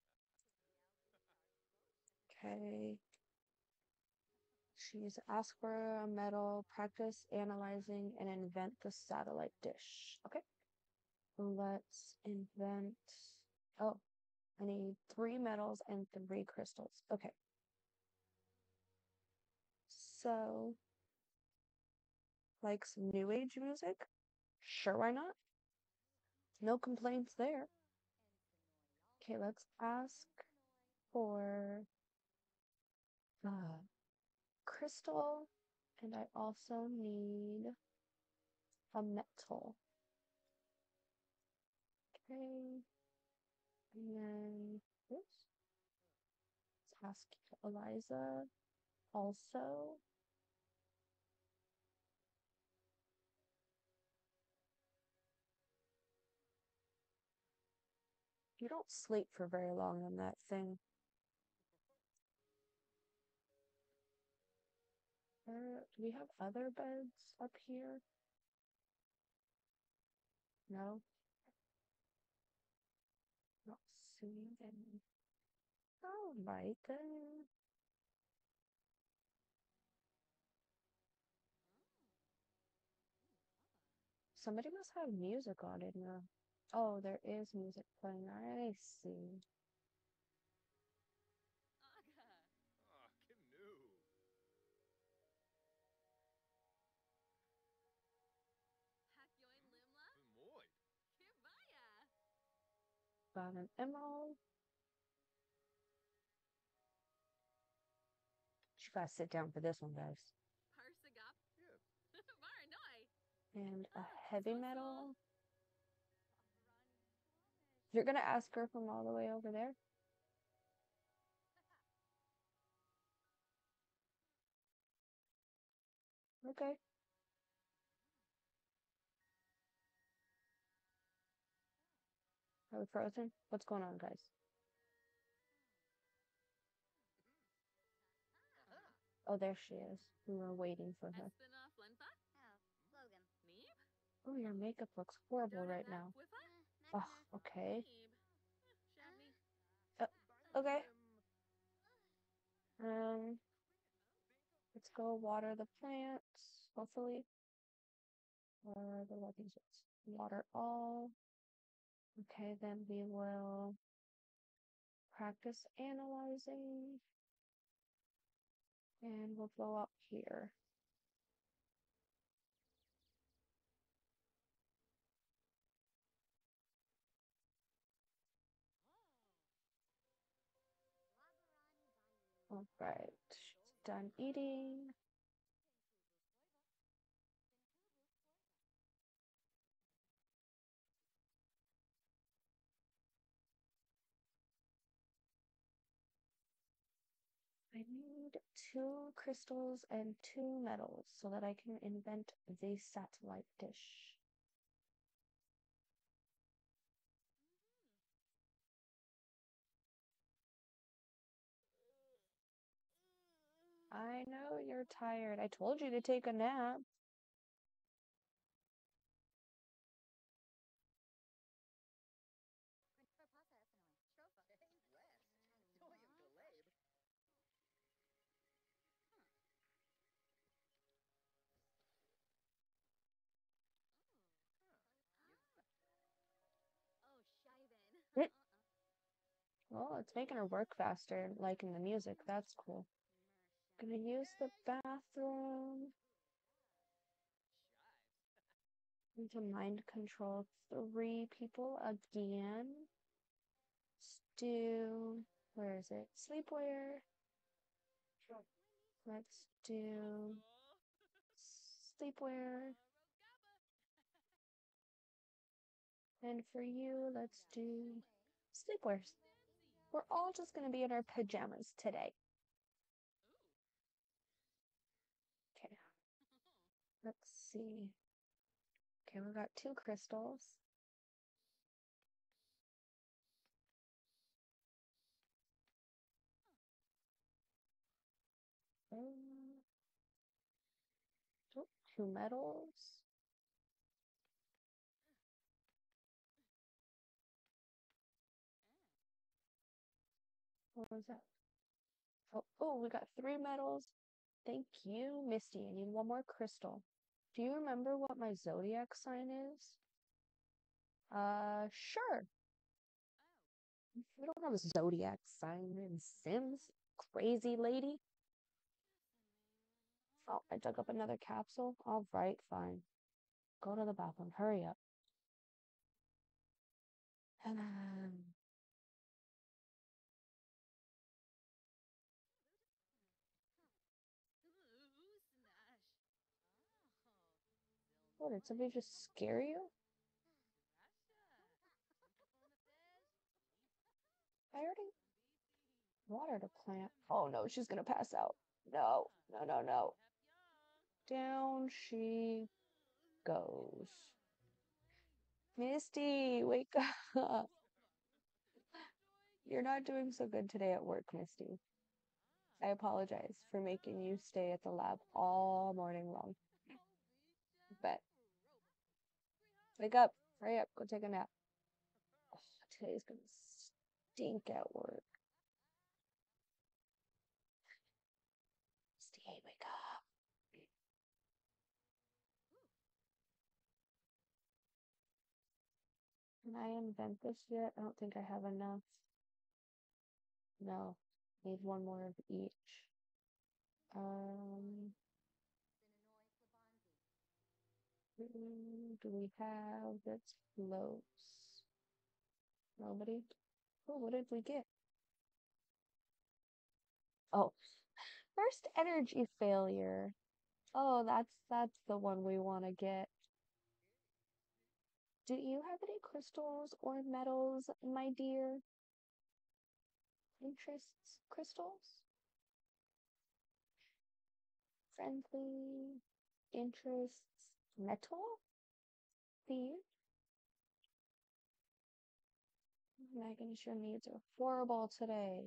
Okay. She's asked for a medal, practice analyzing, and invent the satellite dish. Okay. Let's invent. Oh, I need 3 metals and 3 crystals. Okay. So, like some new age music? Sure, why not? No complaints there. Okay, let's ask for crystal, and I also need a metal. Okay, and then this. Let's ask Eliza also. You don't sleep for very long on that thing. Do we have other beds up here? No. Not seeing any. Alright then. Somebody must have music on it now. Oh, there is music playing. I see. Got an emerald. You gotta sit down for this one, guys. And a heavy metal. You're gonna ask her from all the way over there? Okay. Are we frozen? What's going on, guys? Oh, there she is. We were waiting for her. Oh, your makeup looks horrible right now. Oh, okay. Okay. Let's go water the plants, hopefully. Or the what these water all. Okay, then we will practice analyzing. And we'll go up here. All right, she's done eating. I need 2 crystals and 2 metals so that I can invent the satellite dish. I know you're tired. I told you to take a nap. Mm. Well, it's making her work faster, liking the music. That's cool. Gonna use the bathroom. Need to mind control 3 people again. Let's do, where is it? Sleepwear. Let's do sleepwear. And for you, let's do sleepwears. We're all just going to be in our pajamas today. Okay, let's see. Okay, we got 2 crystals. Oh, 2 metals. What was that? Oh, we got 3 medals. Thank you, Misty. I need one more crystal. Do you remember what my zodiac sign is? Sure. We don't have a zodiac sign in Sims, crazy lady. Oh, I dug up another capsule. All right, fine. Go to the bathroom. Hurry up. What, did somebody just scare you? I already watered a plant. Oh no, she's gonna pass out. No, no, no, no. Down she goes. Misty, wake up. You're not doing so good today at work, Misty. I apologize for making you stay at the lab all morning long. But wake up. Hurry up. Go take a nap. Oh, today's gonna stink at work. Misty, wake up. Can I invent this yet? I don't think I have enough. No. Need one more of each. Um, who do we have that floats? Nobody? Oh, what did we get? Oh, first energy failure. Oh, that's the one we want to get. Do you have any crystals or metals, my dear? Interests, crystals? Friendly interests, metal? These? Megan's your needs are horrible today.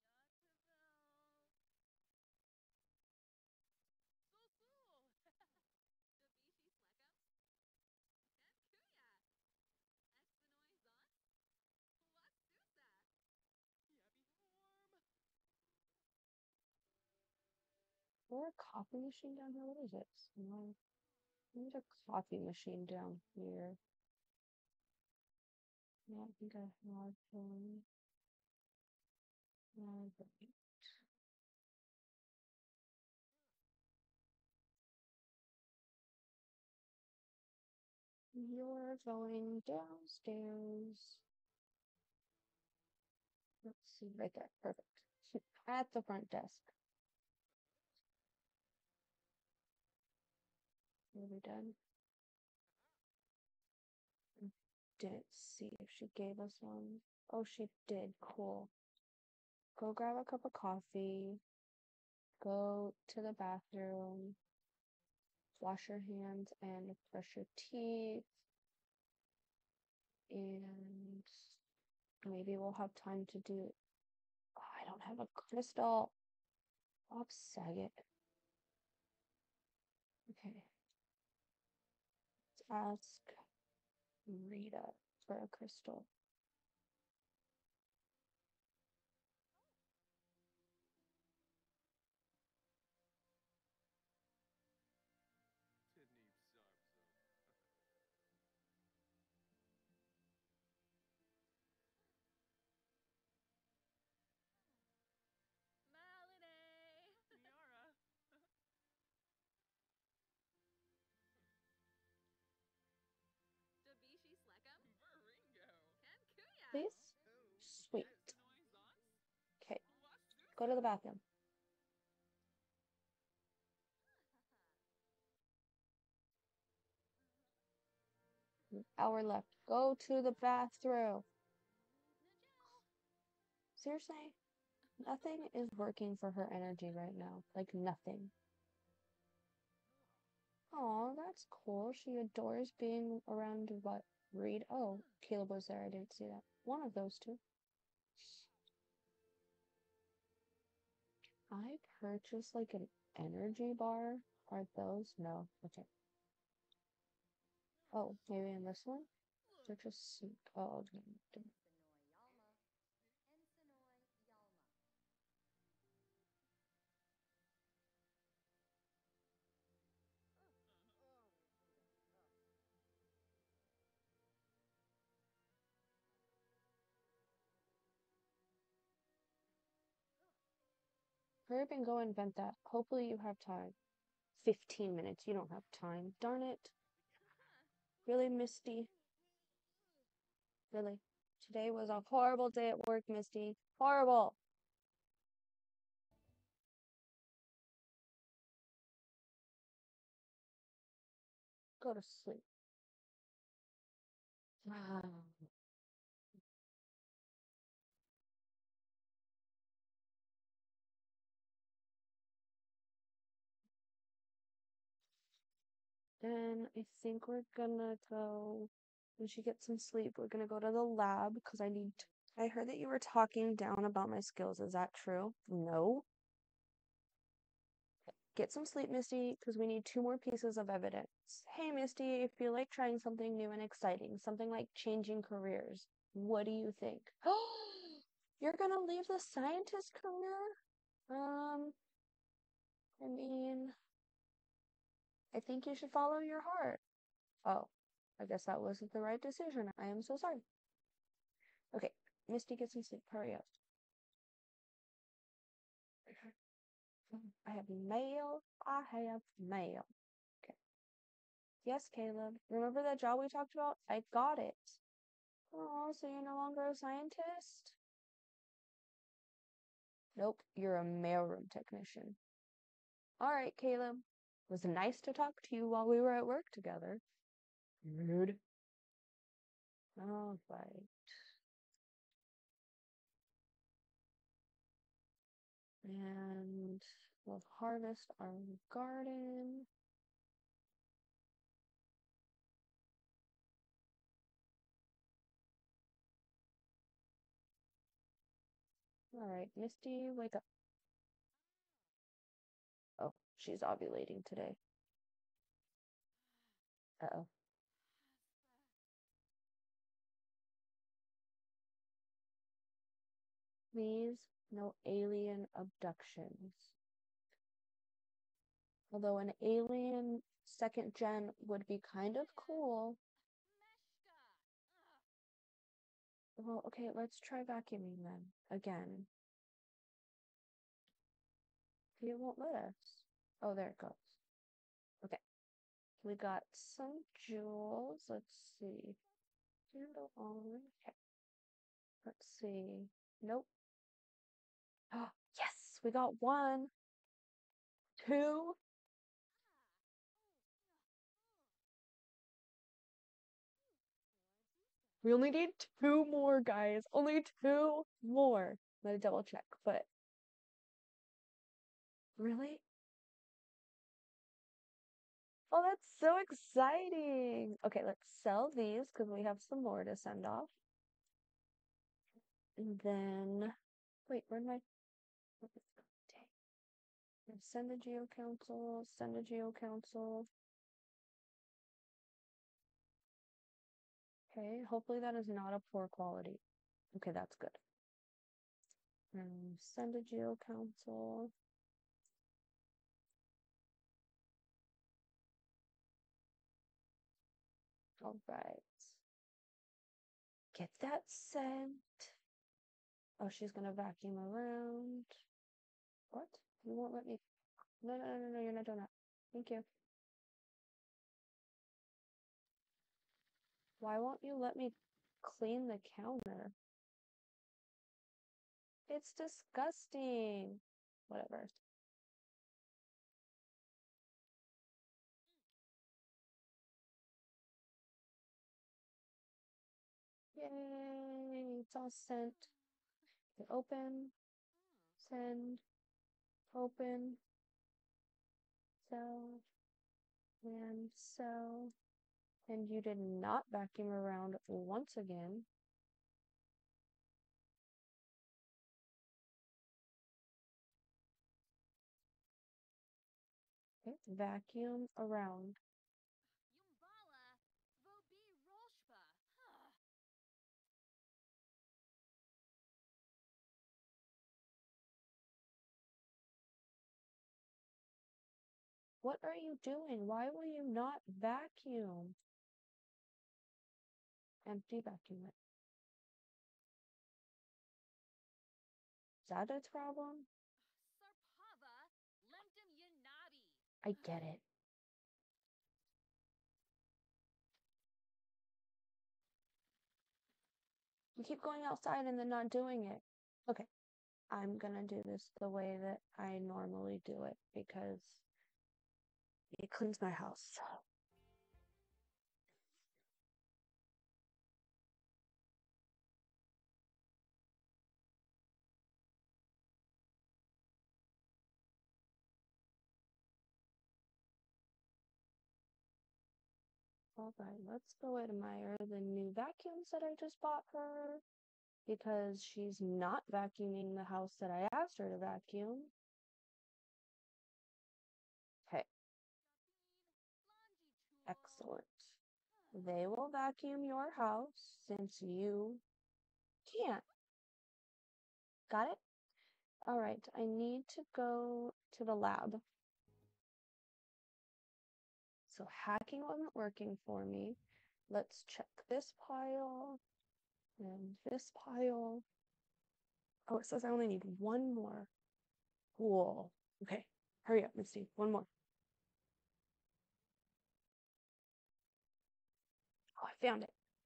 Is there a coffee machine down here? What is this? No. There's a coffee machine down here. Yeah, I think I have one. You're going downstairs. Let's see, right there. Perfect. At the front desk. Are we done? Didn't see if she gave us one. Oh, she did. Cool. Go grab a cup of coffee. Go to the bathroom. Wash your hands and brush your teeth. And maybe we'll have time to do. Oh, I don't have a crystal. Sag it. Okay. Let's ask Rita for a crystal. Please? Sweet. Okay. Go to the bathroom. An hour left. Go to the bathroom. Seriously? Nothing is working for her energy right now. Like, nothing. Oh, that's cool. She adores being around what? Reed? Oh, Caleb was there. I didn't see that. One of those two. I purchased like an energy bar. Are those? No. Okay. Oh, maybe in this one? They're just. Oh, Hurry up and go invent that. Hopefully you have time. 15 minutes. You don't have time. Darn it. Really, Misty? Really? Today was a horrible day at work, Misty. Horrible. Go to sleep. Wow. Then I think we're gonna go, when she gets some sleep, we're gonna go to the lab because I heard that you were talking down about my skills. Is that true? No. Get some sleep, Misty, because we need 2 more pieces of evidence. Hey, Misty, if you like trying something new and exciting, something like changing careers, what do you think? You're gonna leave the scientist career? I mean, I think you should follow your heart. Oh, I guess that wasn't the right decision. I am so sorry. Okay, Misty, get some sleep. Hurry up. I have mail. I have mail. Okay. Yes, Caleb. Remember that job we talked about? I got it. Oh, so you're no longer a scientist? Nope, you're a mailroom technician. All right, Caleb. It was nice to talk to you while we were at work together. Rude. All right. And we'll harvest our garden. All right, Misty, wake up. Oh, she's ovulating today. Uh-oh. Please, no alien abductions. Although an alien 2nd gen would be kind of cool. Well, okay, let's try vacuuming then. Again. It won't let us. Oh, there it goes. Okay. We got some jewels. Let's see. Candle on. Okay. Let's see. Nope. Oh, yes! We got 1. 2. We only need 2 more, guys. Only 2 more. I'm gonna double check, but really? Oh, that's so exciting. Okay, let's sell these because we have some more to send off. And then, wait, where'd my, dang. Send a geo council, send a geo council. Okay, hopefully that is not a poor quality. Okay, that's good. Send a geo council. All right. Get that sent. Oh, she's gonna vacuum around. What? You won't let me. No, no, no, no, no, you're not doing that. Thank you. Why won't you let me clean the counter? It's disgusting. Whatever. Yay! It's all sent. Open. Send. Open. Sell. And sell. And you did not vacuum around once again. Okay, vacuum around. What are you doing? Why will you not vacuum? Empty vacuum it. Is that its problem? I get it. You keep going outside and then not doing it. Okay, I'm gonna do this the way that I normally do it because it cleans my house. Alright, let's go admire the new vacuums that I just bought her because she's not vacuuming the house that I asked her to vacuum. Okay, excellent. They will vacuum your house since you can't. Got it? Alright, I need to go to the lab. So hacking wasn't working for me. Let's check this pile and this pile. Oh, it says I only need one more. Cool. Okay, hurry up, Misty. One more. Oh, I found it.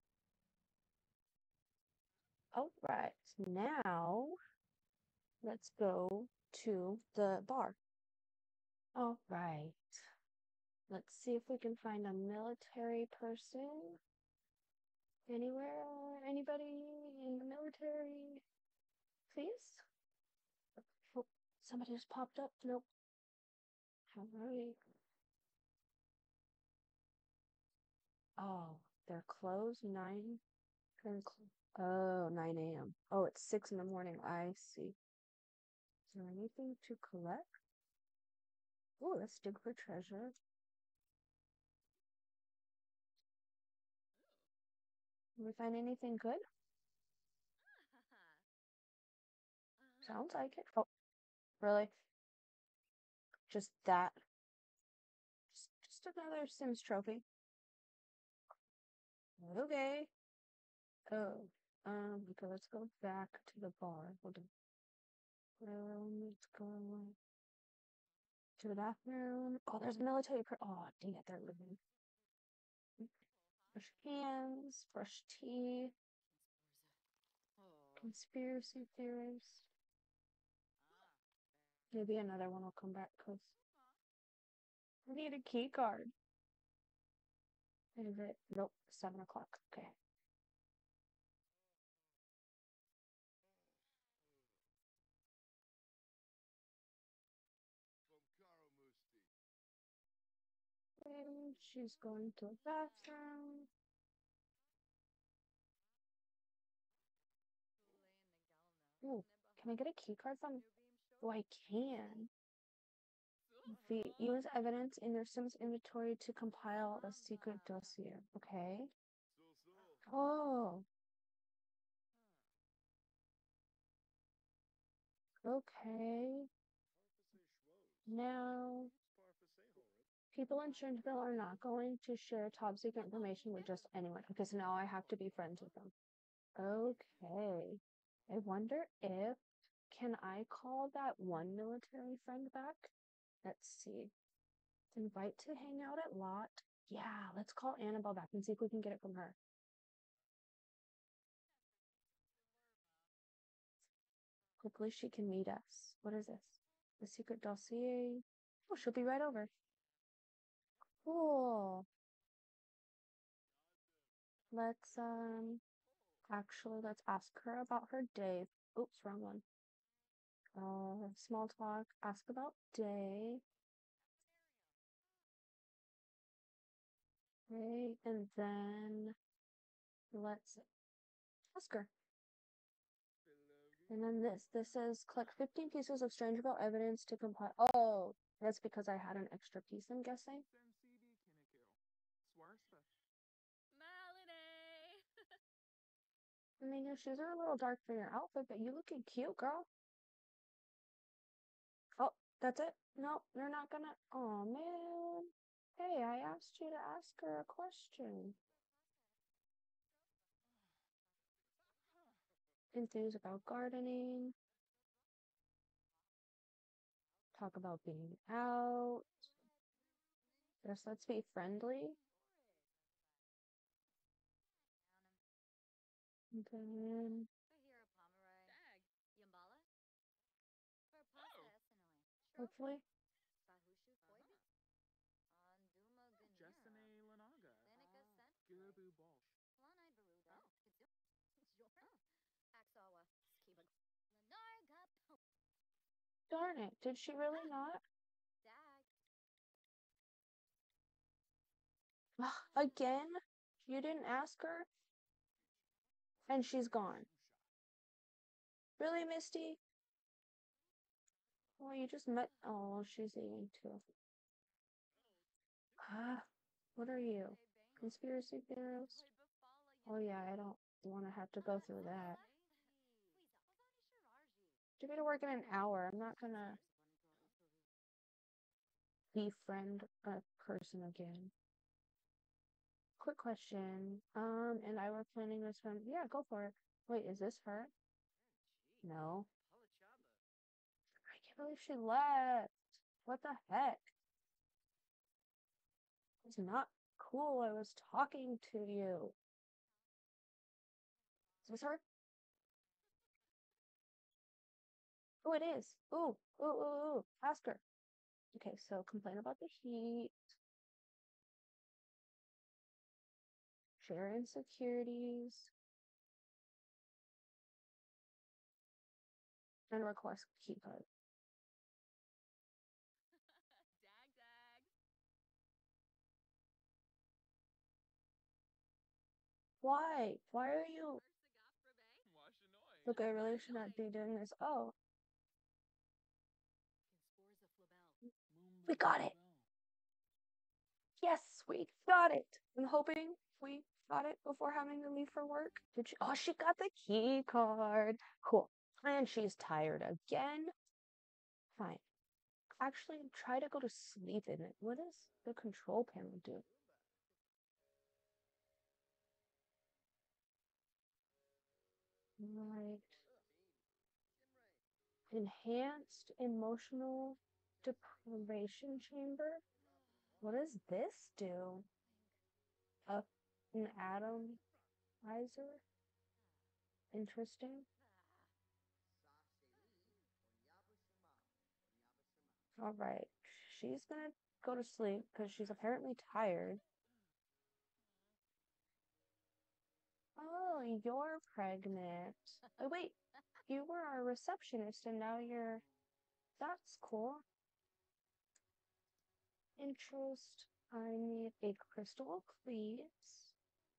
All right, now let's go to the bar. All right. Let's see if we can find a military person. Anywhere? Anybody in the military? Please? Oh, somebody just popped up. Nope. All right. Oh, they're closed 9. Oh, 9 a.m. Oh, it's 6 in the morning. I see. Is there anything to collect? Oh, let's dig for treasure. Did we find anything good? Sounds like it. Oh, really? Just that? Just another Sims trophy. Okay. Oh, okay, let's go back to the bar. Hold on. Let's go to the bathroom. Oh, there's a military oh, dang it, they're living. Brush hands, brush teeth. Conspiracy theorist. Maybe another one will come back because I need a key card. Is it? Nope, 7 o'clock. Okay. And she's going to the bathroom. Ooh, can I get a key card from? Oh, I can. Use evidence in your Sims inventory to compile a secret dossier. Okay. Oh, okay. Now, people in Shinville are not going to share top secret information with just anyone. Okay, so now I have to be friends with them. Okay. I wonder if can I call that one military friend back? Let's see. Invite to hang out at lot. Yeah, let's call Annabelle back and see if we can get it from her. Hopefully she can meet us. What is this? The secret dossier. Oh, she'll be right over. Cool. Let's actually let's ask her about her day. Oops, wrong one. Small talk, ask about day. Okay, and then let's ask her. And then this says collect 15 pieces of strangeable evidence to compile. Oh, that's because I had an extra piece, I'm guessing. I mean, your shoes are a little dark for your outfit, but you looking cute, girl. Oh, that's it? No, you're not gonna. Oh, man. Hey, I asked you to ask her a question. Enthused about gardening. Talk about being out. First, let's be friendly. And then hopefully. Darn it, did she really not? Again? You didn't ask her? And she's gone. Really, Misty? Well, you just met. Oh, she's eating too. What are you? Conspiracy theorist? Oh, yeah, I don't want to have to go through that. You're gonna work in an hour. I'm not gonna befriend a person again. Quick question. And I were planning this one. Yeah, go for it. Wait, is this her? No. I can't believe she left. What the heck? It's not cool. I was talking to you. Is this her? Oh, it is. Ooh, ooh, ooh, ooh. Ask her. Okay, so complain about the heat. Share insecurities. And request key card. Why? Why are you? Look, I really should not be doing this. Oh, we got it. Yes, we got it. I'm hoping we got it before having to leave for work. Did she? Oh, she got the key card. Cool. And she's tired again. Fine. Actually, try to go to sleep in it. What does the control panel do? Right. Enhanced emotional deprivation chamber? What does this do? An atomizer? Interesting. All right. She's gonna go to sleep because she's apparently tired. Oh, you're pregnant. Oh, wait. You were our receptionist and now you're. That's cool. Interest. I need a crystal cleats.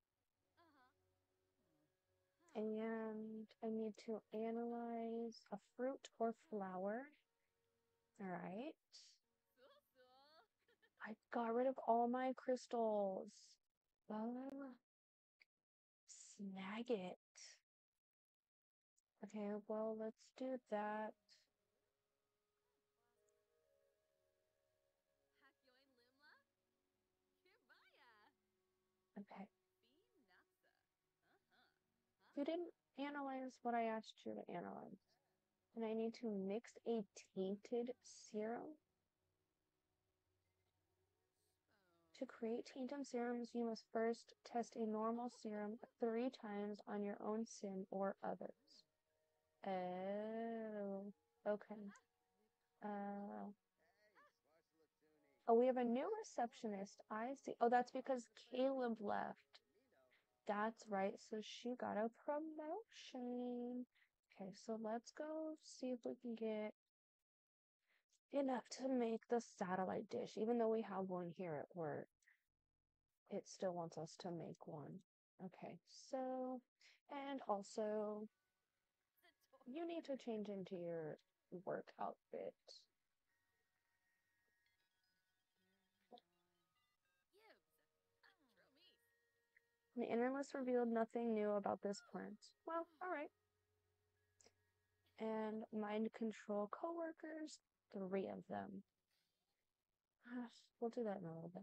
And I need to analyze a fruit or flower. All right. I got rid of all my crystals. Snag it. Okay, well, let's do that. Okay. You didn't analyze what I asked you to analyze. And I need to mix a tainted serum. To create tainted serums, you must first test a normal serum 3 times on your own sim or others. Oh, okay. Oh, we have a new receptionist. I see. Oh, that's because Caleb left. That's right. So she got a promotion. Okay, so let's go see if we can get enough to make the satellite dish. Even though we have one here at work, it still wants us to make one. Okay, so, and also, you need to change into your work outfit. The analyst revealed nothing new about this plant. Well, alright. And mind control coworkers, 3 of them. We'll do that in a little bit.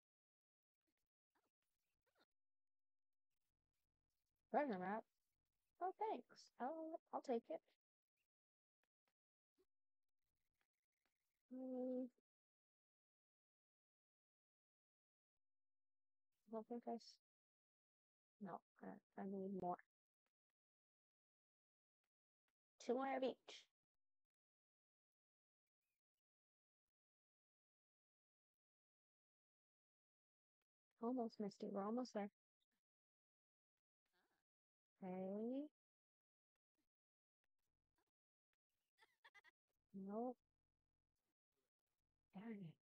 Treasure map. Oh, thanks. I'll take it. Mm, I don't think no, I need more. 2 more of each. Almost, Misty. We're almost there. Okay. Nope. Darn it.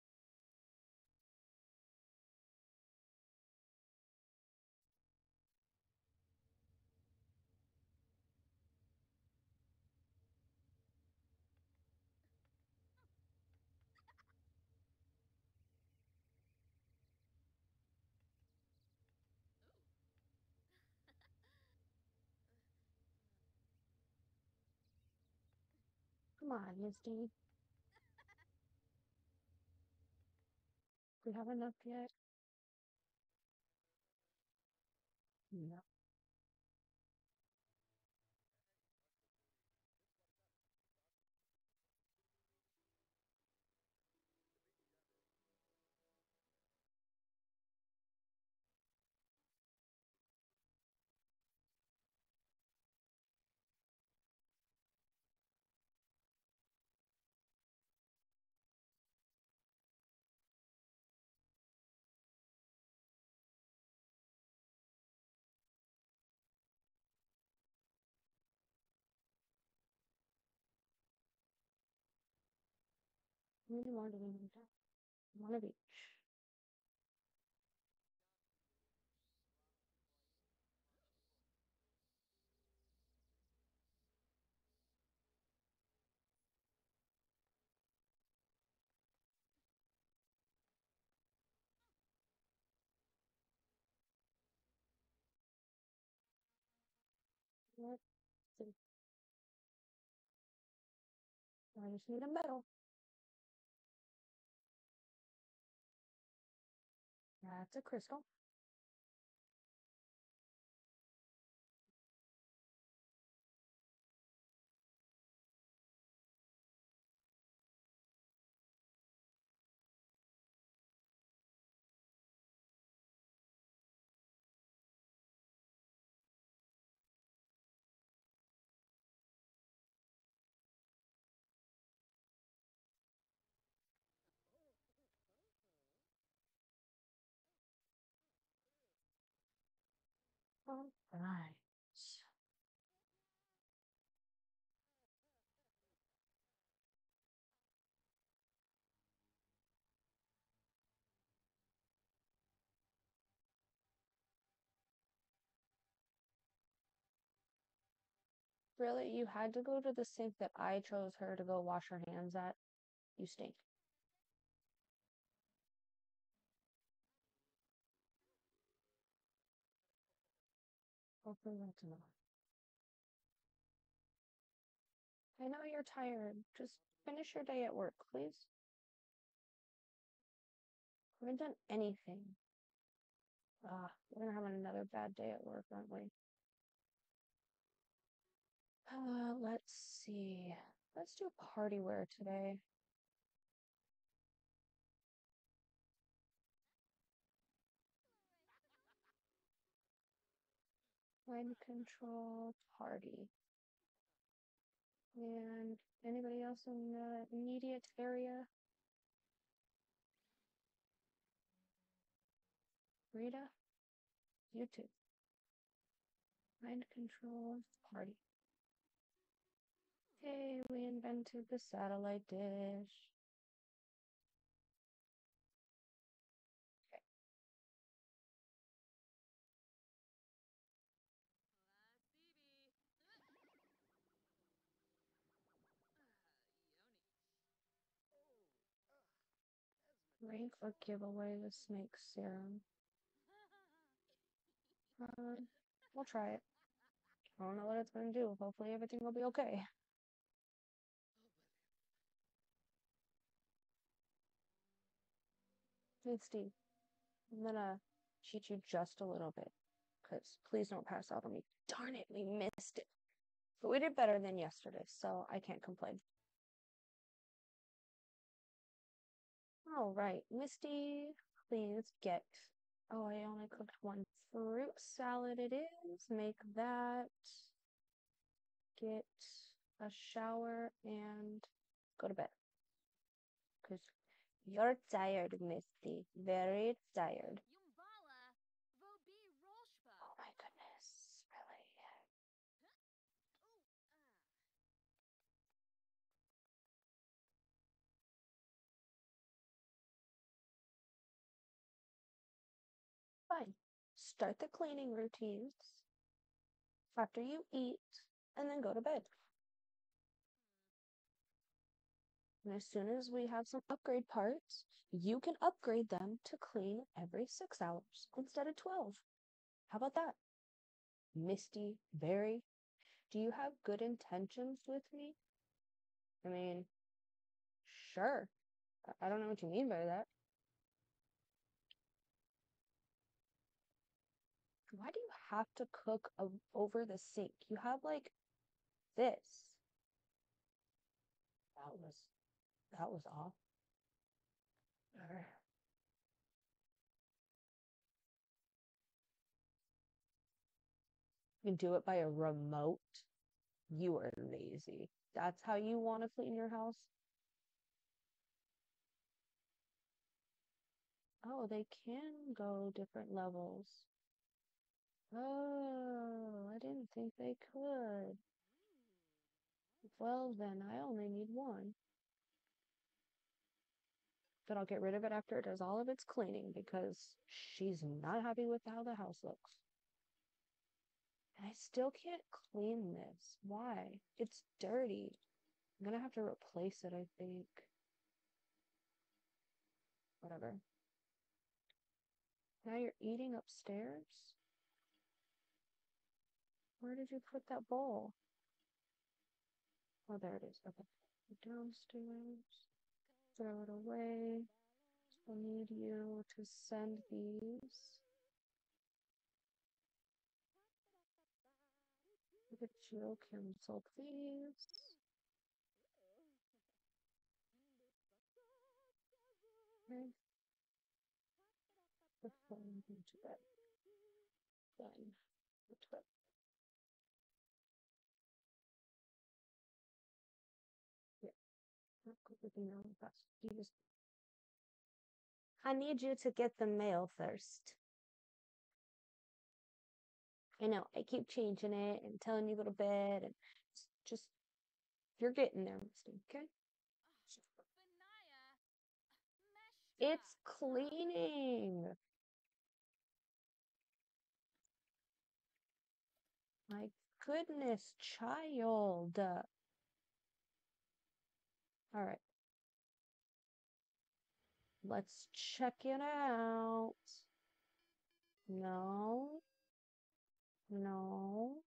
Come on, Misty. Do we have enough yet? No. How many more do we need? One of each. Let's see. I just need a metal. That's a crystal. All right. Really, you had to go to the sink that I chose her to go wash her hands at? You stink. Hopefully that's enough. I know you're tired. Just finish your day at work, please. We haven't done anything. We're gonna have another bad day at work, aren't we? Let's see. Let's do party wear today. Mind control party. And anybody else in the immediate area? Rita? You too. Mind control party. Hey, we invented the satellite dish. Okay. Rank or give away the snake serum. We'll try it. I don't know what it's gonna do. Hopefully everything will be okay. Hey Steve, I'm gonna cheat you just a little bit. because please don't pass out on me. Darn it, we missed it. But we did better than yesterday, so I can't complain. All right, Misty, please get. Oh, I only cooked one fruit salad. It is. Make that. Get a shower and go to bed. Because you're tired, Misty. Very tired. Oh my goodness, really? Fine. Start the cleaning routines after you eat and then go to bed. And as soon as we have some upgrade parts, you can upgrade them to clean every 6 hours instead of 12. How about that? Misty Berry, do you have good intentions with me? I mean, sure. I don't know what you mean by that. Why do you have to cook over the sink? You have like this. That was off. You can do it by a remote. You are lazy. That's how you want to clean your house? Oh, they can go different levels. Oh, I didn't think they could. Well, then I only need one. But I'll get rid of it after it does all of its cleaning because she's not happy with how the house looks. And I still can't clean this. Why? It's dirty. I'm gonna have to replace it, I think. Whatever. Now you're eating upstairs? Where did you put that bowl? Oh, there it is. Okay. Downstairs. Throw it away. I need you to send these. Look at you, cancel, please. Okay. The phone into bed. Done. Into bed. Yeah. Not good with the mail fast. You just. I need you to get the mail first. I know, I keep changing it and telling you to go to bed and just you're getting there, Misty, okay? It's cleaning. My goodness, child. All right. Let's check it out. No. No.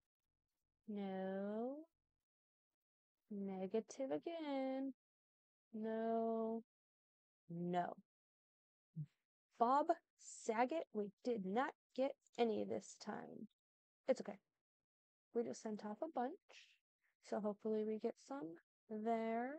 No. Negative again. No. No. Bob Saget, we did not get any this time. It's okay. We just sent off a bunch. So hopefully we get some there.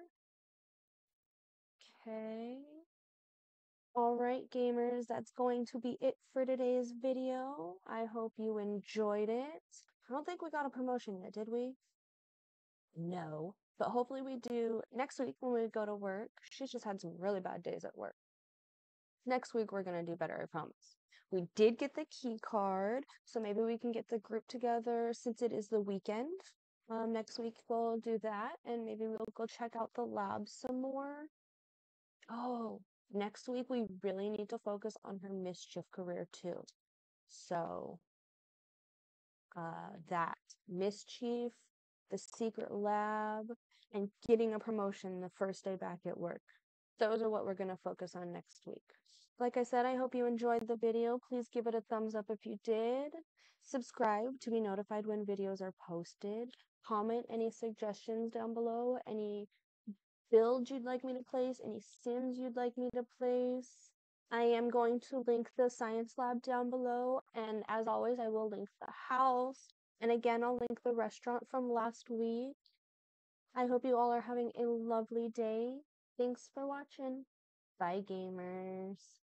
Okay. All right, gamers, that's going to be it for today's video. I hope you enjoyed it. I don't think we got a promotion yet, did we? No. But hopefully we do next week when we go to work. She's just had some really bad days at work. Next week we're going to do better, I promise. We did get the key card, so maybe we can get the group together since it is the weekend. Next week we'll do that, and maybe we'll go check out the lab some more. Oh, next week we really need to focus on her mischief career too. So, that mischief, the secret lab, and getting a promotion the first day back at work. Those are what we're going to focus on next week. Like I said, I hope you enjoyed the video. Please give it a thumbs up if you did. Subscribe to be notified when videos are posted. Comment any suggestions down below, any builds you'd like me to place, any sims you'd like me to place. I am going to link the science lab down below, and as always, I will link the house. And again, I'll link the restaurant from last week. I hope you all are having a lovely day. Thanks for watching. Bye, gamers.